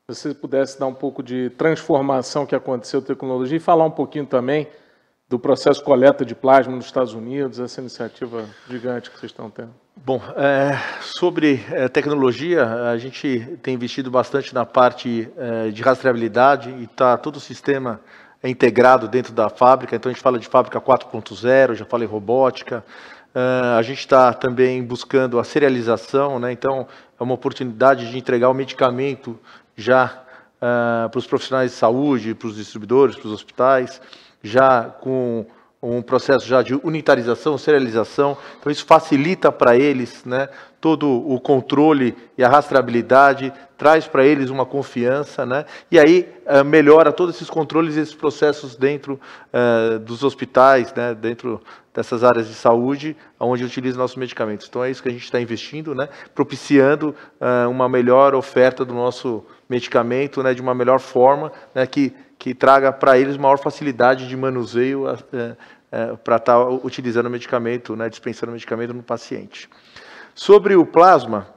Se você pudesse dar um pouco de transformação que aconteceu na tecnologia e falar um pouquinho também do processo de coleta de plasma nos Estados Unidos, essa iniciativa gigante que vocês estão tendo. Bom, sobre tecnologia, a gente tem investido bastante na parte de rastreabilidade e está todo o sistema integrado dentro da fábrica. Então a gente fala de fábrica 4.0, já falei robótica. A gente está também buscando a serialização, né? Então é uma oportunidade de entregar o medicamento já para os profissionais de saúde, para os distribuidores, para os hospitais, já com um processo já de unitarização, serialização. Então isso facilita para eles, né, todo o controle e a rastreabilidade, traz para eles uma confiança, né, e aí melhora todos esses controles e esses processos dentro dos hospitais, né, dentro dessas áreas de saúde, onde utiliza nossos medicamentos. Então é isso que a gente está investindo, né, propiciando uma melhor oferta do nosso medicamento, né, de uma melhor forma, né, que traga para eles maior facilidade de manuseio para estar utilizando o medicamento, né, dispensando o medicamento no paciente. Sobre o plasma,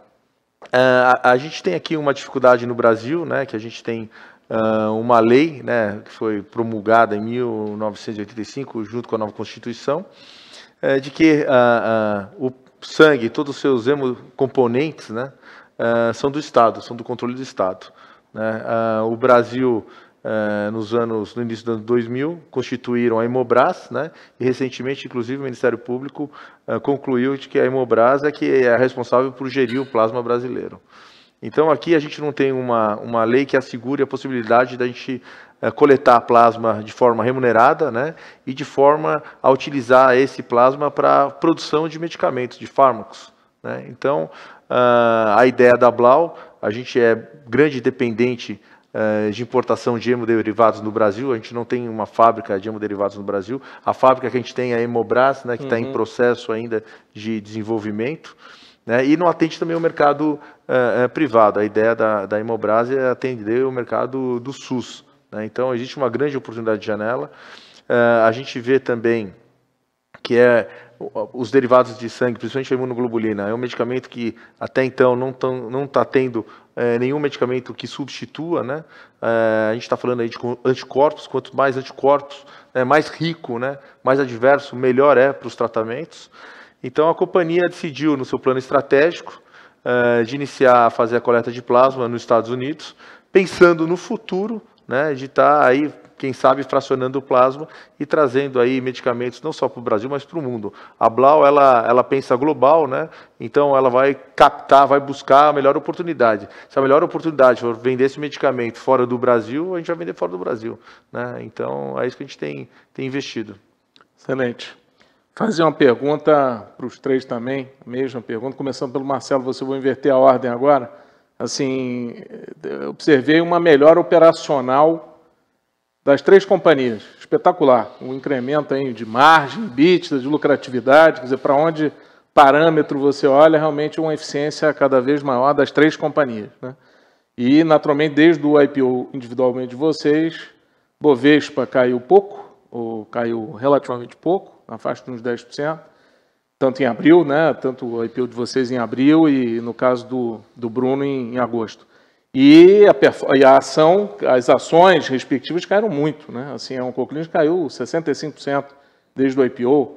a gente tem aqui uma dificuldade no Brasil, né, que a gente tem uma lei, né, que foi promulgada em 1985, junto com a nova Constituição, de que o sangue, todos os seus hemocomponentes, né, são do Estado, são do controle do Estado, né. O Brasil, no início do ano 2000, constituíram a Hemobras, né, e recentemente, inclusive, o Ministério Público concluiu de que a Hemobras é que é responsável por gerir o plasma brasileiro. Então, aqui a gente não tem uma lei que assegure a possibilidade da gente coletar plasma de forma remunerada, né, e de forma a utilizar esse plasma para a produção de medicamentos, de fármacos, né. Então, a ideia da Blau, a gente é grande dependente de importação de hemoderivados no Brasil. A gente não tem uma fábrica de hemoderivados no Brasil. A fábrica que a gente tem é a Hemobras, né, que está em processo ainda de desenvolvimento, né, e não atende também o mercado privado. A ideia da Hemobras é atender o mercado do SUS, né. Então, existe uma grande oportunidade de janela. A gente vê também que os derivados de sangue, principalmente a imunoglobulina, é um medicamento que até então não está tendo nenhum medicamento que substitua, né? A gente está falando aí de anticorpos. Quanto mais anticorpos, mais rico, né, mais adverso, melhor é para os tratamentos. Então a companhia decidiu, no seu plano estratégico, de iniciar a fazer a coleta de plasma nos Estados Unidos, pensando no futuro, né, de estar aí, quem sabe, fracionando o plasma e trazendo aí medicamentos não só para o Brasil, mas para o mundo. A Blau, ela pensa global, né? Então ela vai captar, vai buscar a melhor oportunidade. Se a melhor oportunidade for vender esse medicamento fora do Brasil, a gente vai vender fora do Brasil, né? Então é isso que a gente tem investido. Excelente. Fazer uma pergunta para os três também, a mesma pergunta, começando pelo Marcelo, você vou inverter a ordem agora. Assim, eu observei uma melhora operacional das três companhias, espetacular, um incremento aí de margem, EBITDA, de lucratividade, quer dizer, para onde parâmetro você olha, realmente uma eficiência cada vez maior das três companhias, né? E, naturalmente, desde o IPO individualmente de vocês, Bovespa caiu pouco, ou caiu relativamente pouco, na faixa de uns 10%, tanto em abril, né? Tanto o IPO de vocês em abril e, no caso do Bruno, em agosto. E a ação, as ações respectivas caíram muito, né? Assim, a Oncoclínica caiu 65% desde o IPO,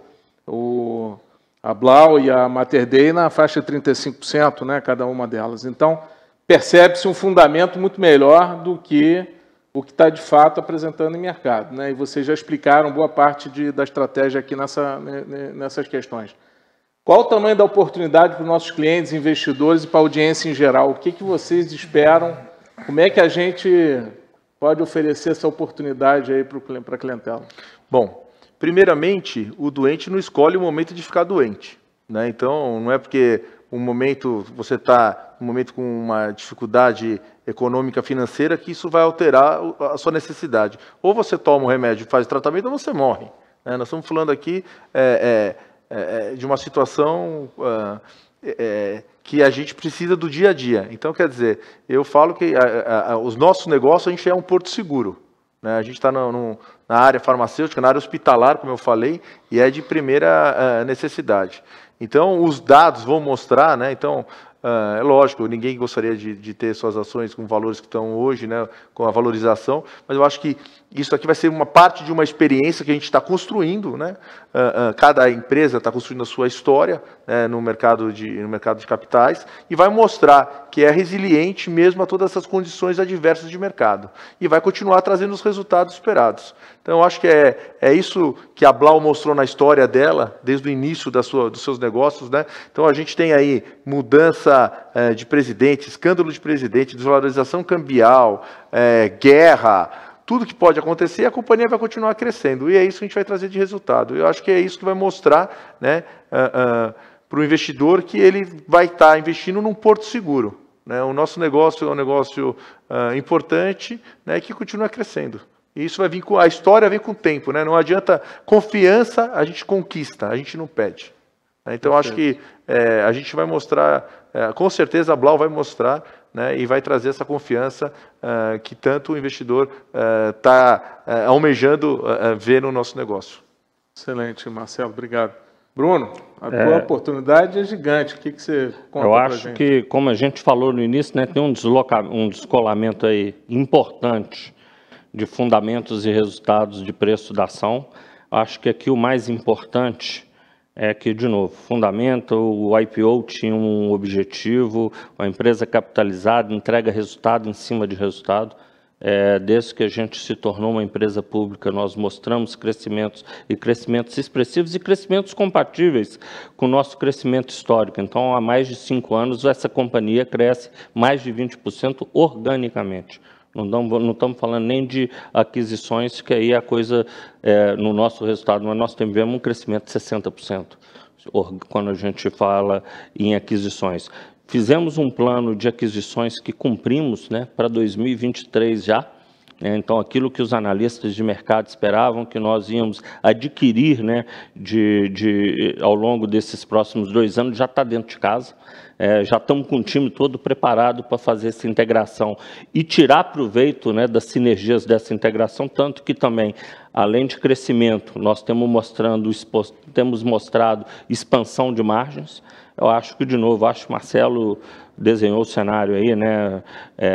a Blau e a Mater Dei na faixa de 35%, né? Cada uma delas. Então, percebe-se um fundamento muito melhor do que o que está de fato apresentando em mercado, né? E vocês já explicaram boa parte da estratégia aqui nessas questões. Qual o tamanho da oportunidade para os nossos clientes, investidores e para a audiência em geral? O que vocês esperam? Como é que a gente pode oferecer essa oportunidade aí para a clientela? Bom, primeiramente, o doente não escolhe o momento de ficar doente, né? Então, não é porque você está um momento com uma dificuldade econômica, financeira, que isso vai alterar a sua necessidade. Ou você toma o remédio e faz o tratamento, ou você morre, né? Nós estamos falando aqui de uma situação que a gente precisa do dia a dia. Então, quer dizer, eu falo que os nossos negócios, a gente é um porto seguro, né? A gente está na área farmacêutica, na área hospitalar, como eu falei, e é de primeira necessidade. Então, os dados vão mostrar, né? Então, É lógico, ninguém gostaria de ter suas ações com valores que estão hoje, né, com a valorização, mas eu acho que isso aqui vai ser uma parte de uma experiência que a gente está construindo, né? Cada empresa está construindo a sua história, né, no mercado de capitais, e vai mostrar que é resiliente mesmo a todas essas condições adversas de mercado, e vai continuar trazendo os resultados esperados. Então, eu acho que é isso que a Blau mostrou na história dela, desde o início dos seus negócios, né? Então, a gente tem aí mudança de presidente, escândalo de presidente, desvalorização cambial, guerra, tudo que pode acontecer, a companhia vai continuar crescendo. E é isso que a gente vai trazer de resultado. Eu acho que é isso que vai mostrar, né, para o investidor que ele vai estar investindo num porto seguro, né? O nosso negócio é um negócio importante, né, que continua crescendo. E isso vai vir a história vem com o tempo, né? Não adianta confiança, a gente conquista, a gente não pede. Então, acho que a gente vai mostrar, com certeza a Blau vai mostrar, né, e vai trazer essa confiança que tanto o investidor está almejando ver no nosso negócio. Excelente, Marcelo, obrigado. Bruno, a tua oportunidade é gigante, o que você conta pra gente? Eu acho que, como a gente falou no início, né, tem um descolamento aí importante de fundamentos e resultados de preço da ação. Acho que aqui o mais importante é que, de novo, fundamento, o IPO tinha um objetivo, a empresa capitalizada entrega resultado em cima de resultado. Desde que a gente se tornou uma empresa pública, nós mostramos crescimentos expressivos e crescimentos compatíveis com o nosso crescimento histórico. Então, há mais de 5 anos, essa companhia cresce mais de 20% organicamente. Não estamos falando nem de aquisições, que aí a coisa, no nosso resultado, mas nós tivemos um crescimento de 60%, quando a gente fala em aquisições. Fizemos um plano de aquisições que cumprimos, né, para 2023 já. Então, aquilo que os analistas de mercado esperavam que nós íamos adquirir, né, ao longo desses próximos 2 anos, já está dentro de casa. Já estamos com o time todo preparado para fazer essa integração e tirar proveito, né, das sinergias dessa integração, tanto que também, além de crescimento, nós temos mostrado expansão de margens. Eu acho que, de novo, acho que o Marcelo desenhou o cenário aí, né?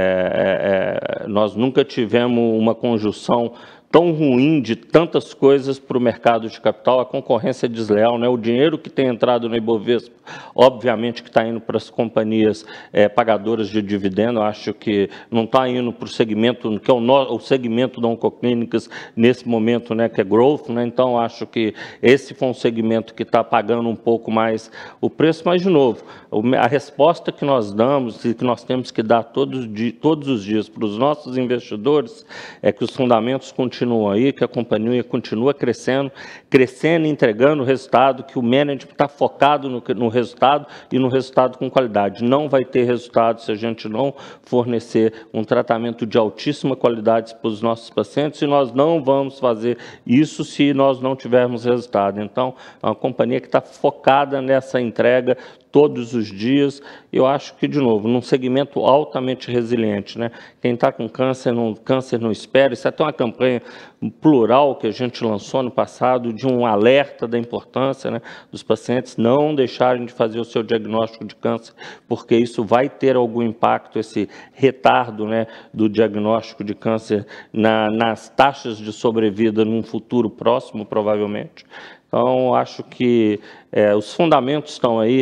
Nós nunca tivemos uma conjunção tão ruim de tantas coisas para o mercado de capital, a concorrência desleal, né? O dinheiro que tem entrado no Ibovespa, obviamente que está indo para as companhias pagadoras de dividendo. Eu acho que não está indo para o segmento, que é o segmento da Oncoclínicas nesse momento, né, que é growth, né? Então, acho que esse foi um segmento que está pagando um pouco mais o preço, mas, de novo, a resposta que nós damos e que nós temos que dar todos os dias para os nossos investidores é que os fundamentos continuam aí, que a companhia continua crescendo e entregando o resultado, que o management está focado no resultado e no resultado com qualidade. Não vai ter resultado se a gente não fornecer um tratamento de altíssima qualidade para os nossos pacientes, e nós não vamos fazer isso se nós não tivermos resultado. Então, é uma companhia que está focada nessa entrega todos os dias. Eu acho que, de novo, num segmento altamente resiliente, né? Quem está com câncer não espera. Isso é até uma campanha plural que a gente lançou no passado, de um alerta da importância, né, dos pacientes não deixarem de fazer o seu diagnóstico de câncer, porque isso vai ter algum impacto, esse retardo, né, do diagnóstico de câncer nas taxas de sobrevida num futuro próximo, provavelmente. Então, acho que os fundamentos estão aí,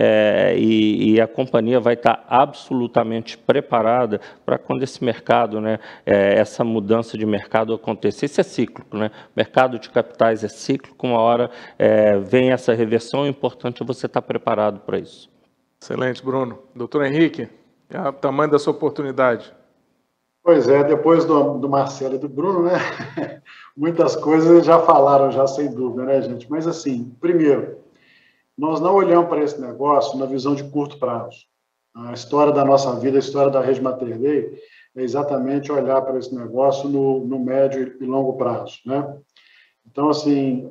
e a companhia vai estar absolutamente preparada para quando esse mercado, né, essa mudança de mercado acontecer. Isso é cíclico, né? O mercado de capitais é cíclico, uma hora vem essa reversão, o importante é você estar preparado para isso. Excelente, Bruno. Doutor Henrique, é o tamanho da sua oportunidade. Pois é, depois do Marcelo e do Bruno, né? Muitas coisas já falaram, já sem dúvida, né, gente? Mas, assim, primeiro, nós não olhamos para esse negócio na visão de curto prazo. A história da nossa vida, a história da Rede Mater Dei, é exatamente olhar para esse negócio no médio e longo prazo, né? Então, assim,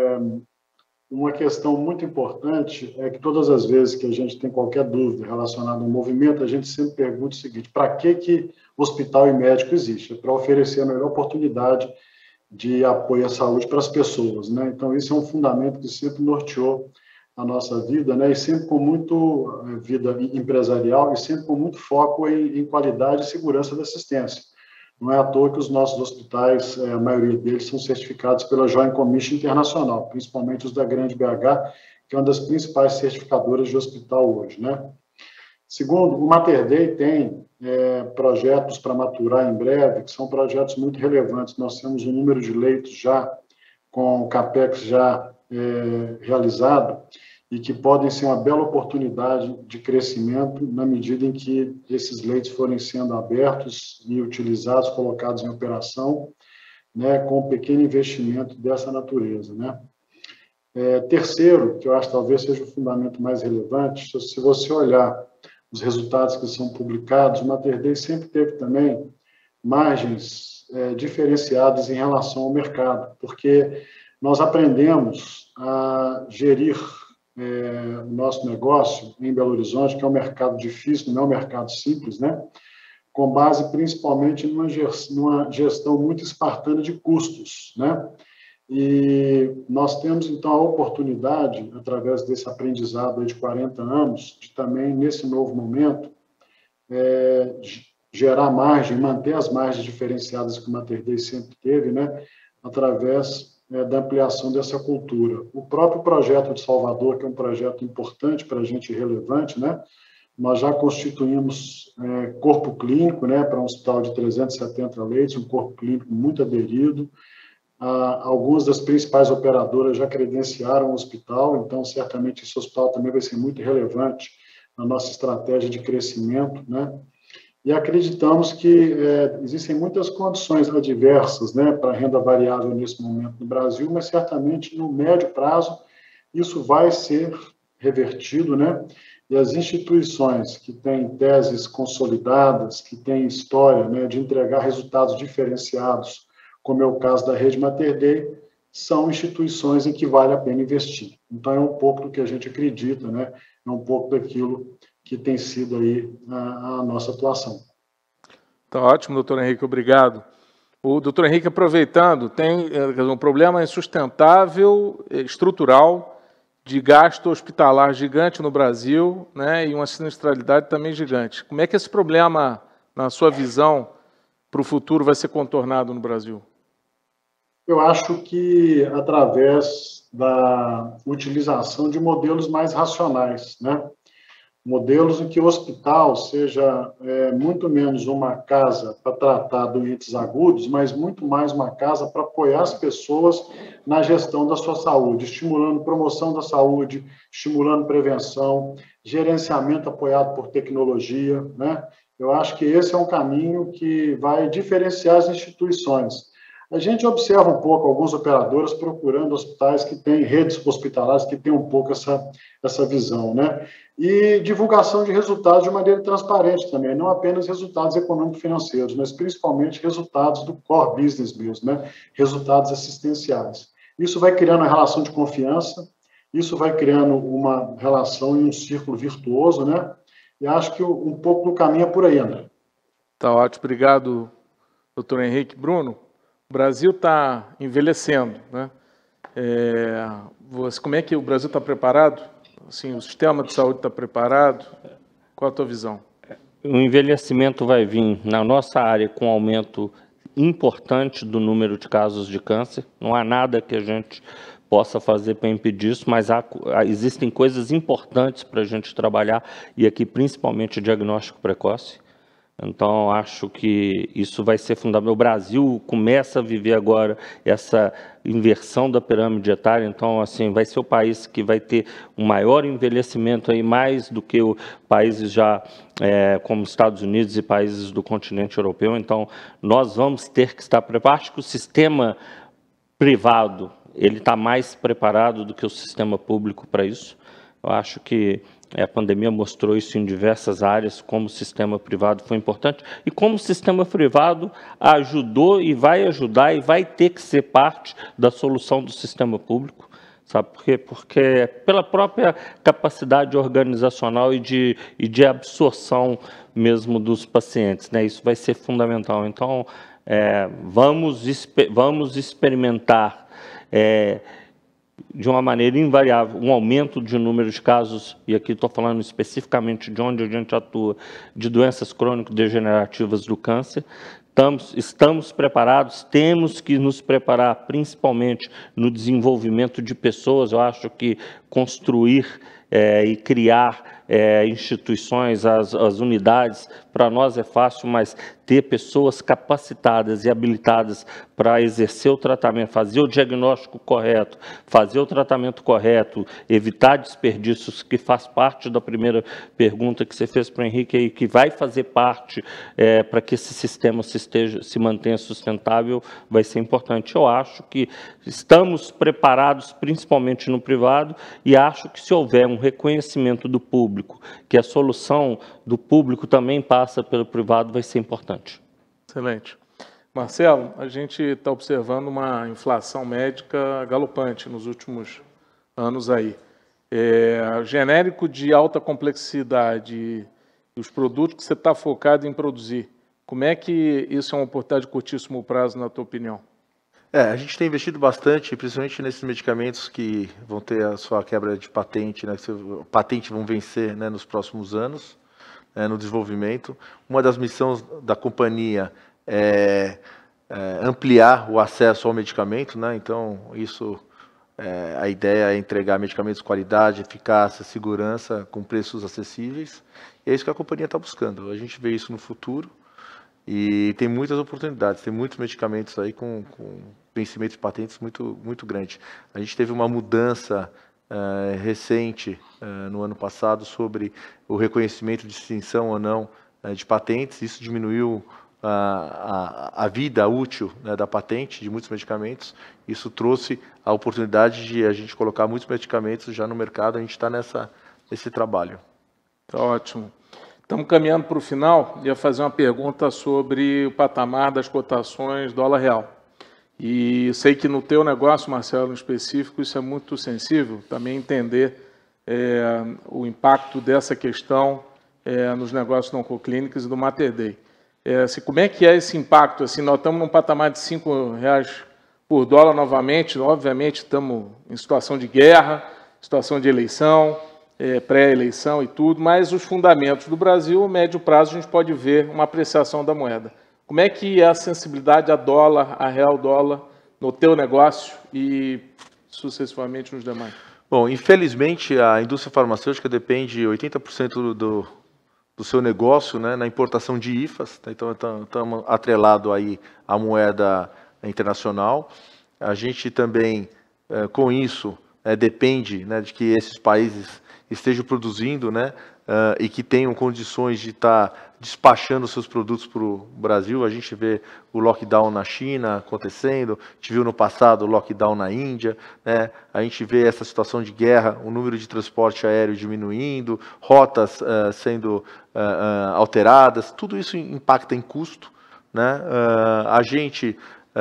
uma questão muito importante é que todas as vezes que a gente tem qualquer dúvida relacionada ao movimento, a gente sempre pergunta o seguinte: para que hospital e médico existe? É para oferecer a melhor oportunidade de apoio à saúde para as pessoas, né? Então, isso é um fundamento que sempre norteou a nossa vida, né, e sempre com muito vida empresarial e sempre com muito foco em qualidade e segurança da assistência. Não é à toa que os nossos hospitais, a maioria deles, são certificados pela Joint Commission Internacional, principalmente os da Grande BH, que é uma das principais certificadoras de hospital hoje, né? Segundo, o Mater Dei tem projetos para maturar em breve, que são projetos muito relevantes. Nós temos um número de leitos já, com o CAPEX já realizado, e que podem ser uma bela oportunidade de crescimento na medida em que esses leitos forem sendo abertos e utilizados, colocados em operação, né, com um pequeno investimento dessa natureza, né? Terceiro, que eu acho que talvez seja o fundamento mais relevante, se você olhar os resultados que são publicados, o Mater Dei sempre teve também margens diferenciadas em relação ao mercado, porque nós aprendemos a gerir o nosso negócio em Belo Horizonte, que é um mercado difícil, não é um mercado simples, né? Com base principalmente numa gestão muito espartana de custos, né? E nós temos, então, a oportunidade, através desse aprendizado de 40 anos, de também, nesse novo momento, gerar margem, manter as margens diferenciadas que o Mater Dei sempre teve, né? Através da ampliação dessa cultura. O próprio projeto de Salvador, que é um projeto importante para a gente, relevante, né? Nós já constituímos corpo clínico, né, para um hospital de 370 leitos, um corpo clínico muito aderido. Algumas das principais operadoras já credenciaram o hospital, então, certamente, esse hospital também vai ser muito relevante na nossa estratégia de crescimento, né? E acreditamos que existem muitas condições adversas, né, para a renda variável nesse momento no Brasil, mas certamente no médio prazo isso vai ser revertido, né? E as instituições que têm teses consolidadas, que têm história, né, de entregar resultados diferenciados, como é o caso da Rede Mater Dei, são instituições em que vale a pena investir. Então é um pouco do que a gente acredita, né? É um pouco daquilo que tem sido aí a nossa atuação. Tá ótimo, doutor Henrique, obrigado. O doutor Henrique, aproveitando, tem um problema insustentável, estrutural, de gasto hospitalar gigante no Brasil, né, e uma sinistralidade também gigante. Como é que esse problema, na sua visão, para o futuro vai ser contornado no Brasil? Eu acho que através da utilização de modelos mais racionais, né? Modelos em que o hospital seja muito menos uma casa para tratar doentes agudos, mas muito mais uma casa para apoiar as pessoas na gestão da sua saúde, estimulando promoção da saúde, estimulando prevenção, gerenciamento apoiado por tecnologia, né? Eu acho que esse é um caminho que vai diferenciar as instituições. A gente observa um pouco alguns operadores procurando hospitais que têm redes hospitalares que têm um pouco essa visão, né? E divulgação de resultados de maneira transparente também, não apenas resultados econômico-financeiros, mas principalmente resultados do core business mesmo, né? Resultados assistenciais. Isso vai criando uma relação de confiança, isso vai criando uma relação em um círculo virtuoso, né? E acho que um pouco do caminho é por aí, André. Tá ótimo, obrigado, doutor Henrique. Bruno, o Brasil está envelhecendo, né? Como é que o Brasil está preparado? Assim, o sistema de saúde está preparado? Qual a tua visão? O envelhecimento vai vir na nossa área com aumento importante do número de casos de câncer. Não há nada que a gente possa fazer para impedir isso, mas existem coisas importantes para a gente trabalhar, e aqui principalmente o diagnóstico precoce. Então, acho que isso vai ser fundamental. O Brasil começa a viver agora essa inversão da pirâmide etária, então, assim, vai ser o país que vai ter um maior envelhecimento, aí, mais do que países já como Estados Unidos e países do continente europeu. Então, nós vamos ter que estar preparados. Acho que o sistema privado ele está mais preparado do que o sistema público para isso. Eu acho que a pandemia mostrou isso em diversas áreas, como o sistema privado foi importante e como o sistema privado ajudou e vai ajudar e vai ter que ser parte da solução do sistema público. Sabe por quê? Porque pela própria capacidade organizacional e de absorção mesmo dos pacientes, né? Isso vai ser fundamental. Então, vamos experimentar de uma maneira invariável, um aumento de número de casos, e aqui estou falando especificamente de onde a gente atua, de doenças crônico-degenerativas do câncer. Estamos preparados, temos que nos preparar principalmente no desenvolvimento de pessoas. Eu acho que construir e criar instituições, as unidades, para nós é fácil, mas ter pessoas capacitadas e habilitadas para exercer o tratamento, fazer o diagnóstico correto, fazer o tratamento correto, evitar desperdícios, que faz parte da primeira pergunta que você fez para o Henrique, e que vai fazer parte para que esse sistema se mantenha sustentável, vai ser importante. Eu acho que estamos preparados, principalmente no privado, e acho que se houver um reconhecimento do público, que a solução do público também passa pelo privado, vai ser importante. Excelente. Marcelo, a gente está observando uma inflação médica galopante nos últimos anos aí. Genérico de alta complexidade e os produtos que você está focado em produzir, como é que isso é uma oportunidade de curtíssimo prazo, na tua opinião? A gente tem investido bastante, principalmente nesses medicamentos que vão ter a sua quebra de patente, né, que patente vão vencer, né, nos próximos anos, no desenvolvimento. Uma das missões da companhia é ampliar o acesso ao medicamento, né, então isso, a ideia é entregar medicamentos de qualidade, eficácia, segurança, com preços acessíveis, e é isso que a companhia está buscando. A gente vê isso no futuro. E tem muitas oportunidades, tem muitos medicamentos aí com vencimento de patentes muito grande. A gente teve uma mudança recente no ano passado sobre o reconhecimento de extinção ou não de patentes. Isso diminuiu a vida útil, né, da patente de muitos medicamentos. Isso trouxe a oportunidade de a gente colocar muitos medicamentos já no mercado. A gente está nesse trabalho. Tá ótimo. Estamos caminhando para o final. Ia fazer uma pergunta sobre o patamar das cotações dólar real. E sei que no teu negócio, Marcelo, em específico, isso é muito sensível, também entender o impacto dessa questão nos negócios não clínicos e do Mater Dei. Como é que é esse impacto? Assim, nós estamos num patamar de R$5 por dólar novamente, obviamente estamos em situação de guerra, situação de eleição, pré-eleição e tudo, mas os fundamentos do Brasil, a médio prazo, a gente pode ver uma apreciação da moeda. Como é que é a sensibilidade a dólar, a real dólar, no teu negócio e sucessivamente nos demais? Bom, infelizmente, a indústria farmacêutica depende 80% do seu negócio, né, na importação de IFAs, tá? Então estamos atrelados aí à moeda internacional. A gente também, com isso, depende, né, de que esses países estejam produzindo, né, e que tenham condições de estar despachando seus produtos para o Brasil. A gente vê o lockdown na China acontecendo, a gente viu no passado o lockdown na Índia, né? A gente vê essa situação de guerra, o número de transporte aéreo diminuindo, rotas sendo alteradas, tudo isso impacta em custo, né? A gente,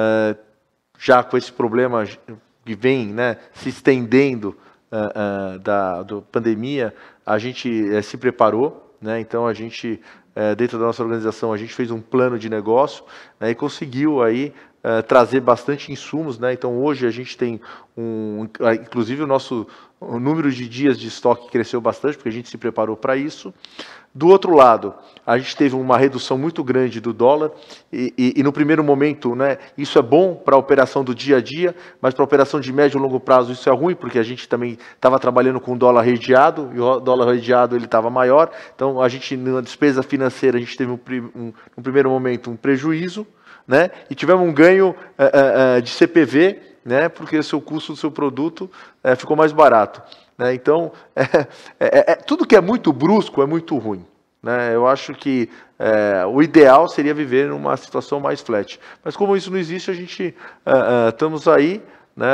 já com esse problema que vem, né, se estendendo da pandemia, a gente se preparou, né? Então a gente, dentro da nossa organização, a gente fez um plano de negócio, né, e conseguiu aí trazer bastante insumos, né? Então hoje a gente tem inclusive o número de dias de estoque cresceu bastante, porque a gente se preparou para isso. Do outro lado, a gente teve uma redução muito grande do dólar e no primeiro momento, né, isso é bom para a operação do dia a dia, mas para a operação de médio e longo prazo isso é ruim, porque a gente também estava trabalhando com dólar redeado e o dólar redeado ele estava maior. Então a gente, na despesa financeira, a gente teve no primeiro momento um prejuízo, né, e tivemos um ganho de CPV, né, porque o seu custo do seu produto ficou mais barato. Né? Então, tudo que é muito brusco é muito ruim. Né? Eu acho que o ideal seria viver numa situação mais flat. Mas como isso não existe, a gente estamos aí, né,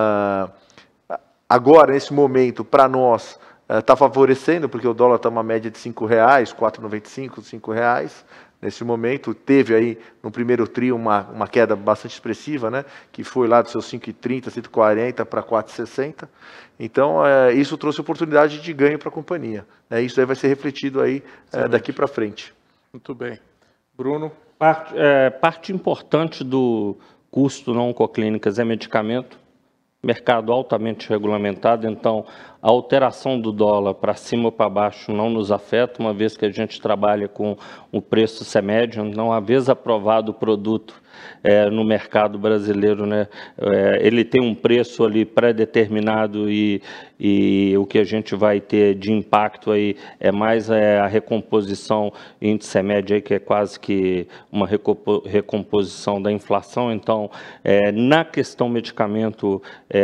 agora, nesse momento, para nós, está favorecendo, porque o dólar está uma média de R$5, R$4,95, R$5. Nesse momento, teve aí, no primeiro trio, uma queda bastante expressiva, né, que foi lá dos seus 5,30, 140 para 4,60. Então, isso trouxe oportunidade de ganho para a companhia. Isso aí vai ser refletido aí daqui para frente. Muito bem. Bruno? Parte importante do custo não oncoclínicas é medicamento. mercado altamente regulamentado, então a alteração do dólar para cima ou para baixo não nos afeta, uma vez que a gente trabalha com o preço CMED, então, uma vez aprovado o produto no mercado brasileiro, né, ele tem um preço ali pré-determinado e o que a gente vai ter de impacto aí é mais a recomposição índice CMED, aí, que é quase que uma recomposição da inflação. Então, na questão medicamento,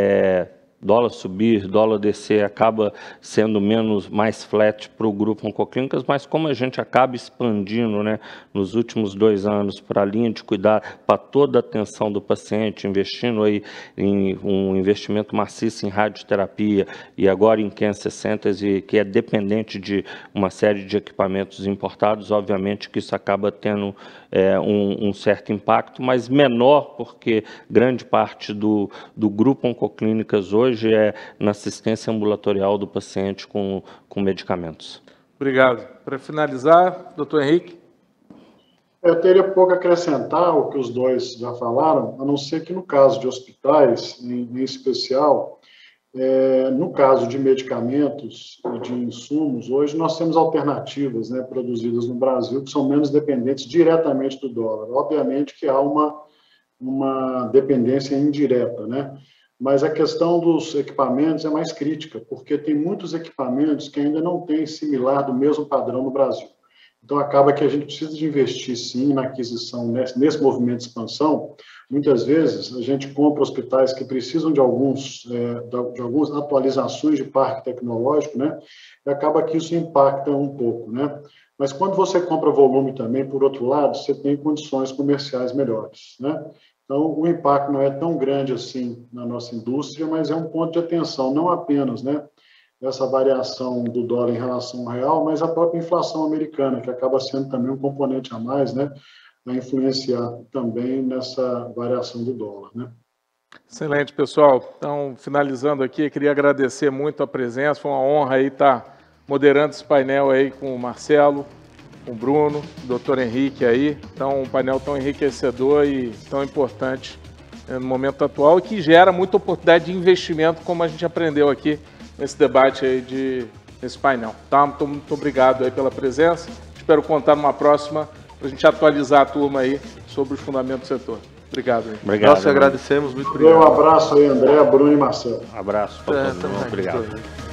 dólar subir, dólar descer, acaba sendo mais flat para o grupo Oncoclínicas, mas como a gente acaba expandindo, né, nos últimos 2 anos para a linha de cuidar, para toda a atenção do paciente, investindo aí em um investimento maciço em radioterapia e agora em Cancer Centers, e que é dependente de uma série de equipamentos importados, obviamente que isso acaba tendo um certo impacto, mas menor, porque grande parte do grupo Oncoclínicas hoje é na assistência ambulatorial do paciente com medicamentos. Obrigado. Para finalizar, doutor Henrique. Eu teria pouco a acrescentar o que os dois já falaram, a não ser que no caso de hospitais, em especial, no caso de medicamentos e de insumos, hoje nós temos alternativas, né, produzidas no Brasil que são menos dependentes diretamente do dólar. Obviamente que há uma dependência indireta, né? Mas a questão dos equipamentos é mais crítica, porque tem muitos equipamentos que ainda não têm similar do mesmo padrão no Brasil. Então, acaba que a gente precisa de investir, sim, na aquisição, nesse movimento de expansão. Muitas vezes, a gente compra hospitais que precisam de algumas atualizações de parque tecnológico, né? E acaba que isso impacta um pouco, né? Mas quando você compra volume também, por outro lado, você tem condições comerciais melhores, né? Então, o impacto não é tão grande assim na nossa indústria, mas é um ponto de atenção, não apenas, né, essa variação do dólar em relação ao real, mas a própria inflação americana, que acaba sendo também um componente a mais, né, a influenciar também nessa variação do dólar, né. Excelente, pessoal. Então, finalizando aqui, queria agradecer muito a presença, foi uma honra aí estar moderando esse painel aí com o Marcelo, com o Bruno, o doutor Henrique aí. Então, um painel tão enriquecedor e tão importante no momento atual e que gera muita oportunidade de investimento, como a gente aprendeu aqui nesse debate aí nesse painel. Tá? Muito obrigado aí pela presença. Espero contar numa próxima para a gente atualizar a turma aí sobre os fundamentos do setor. Obrigado. Aí. Obrigado. Nós agradecemos, muito obrigado. Um abraço aí, André, Bruno e Marcelo. Abraço para todo mundo. Obrigado.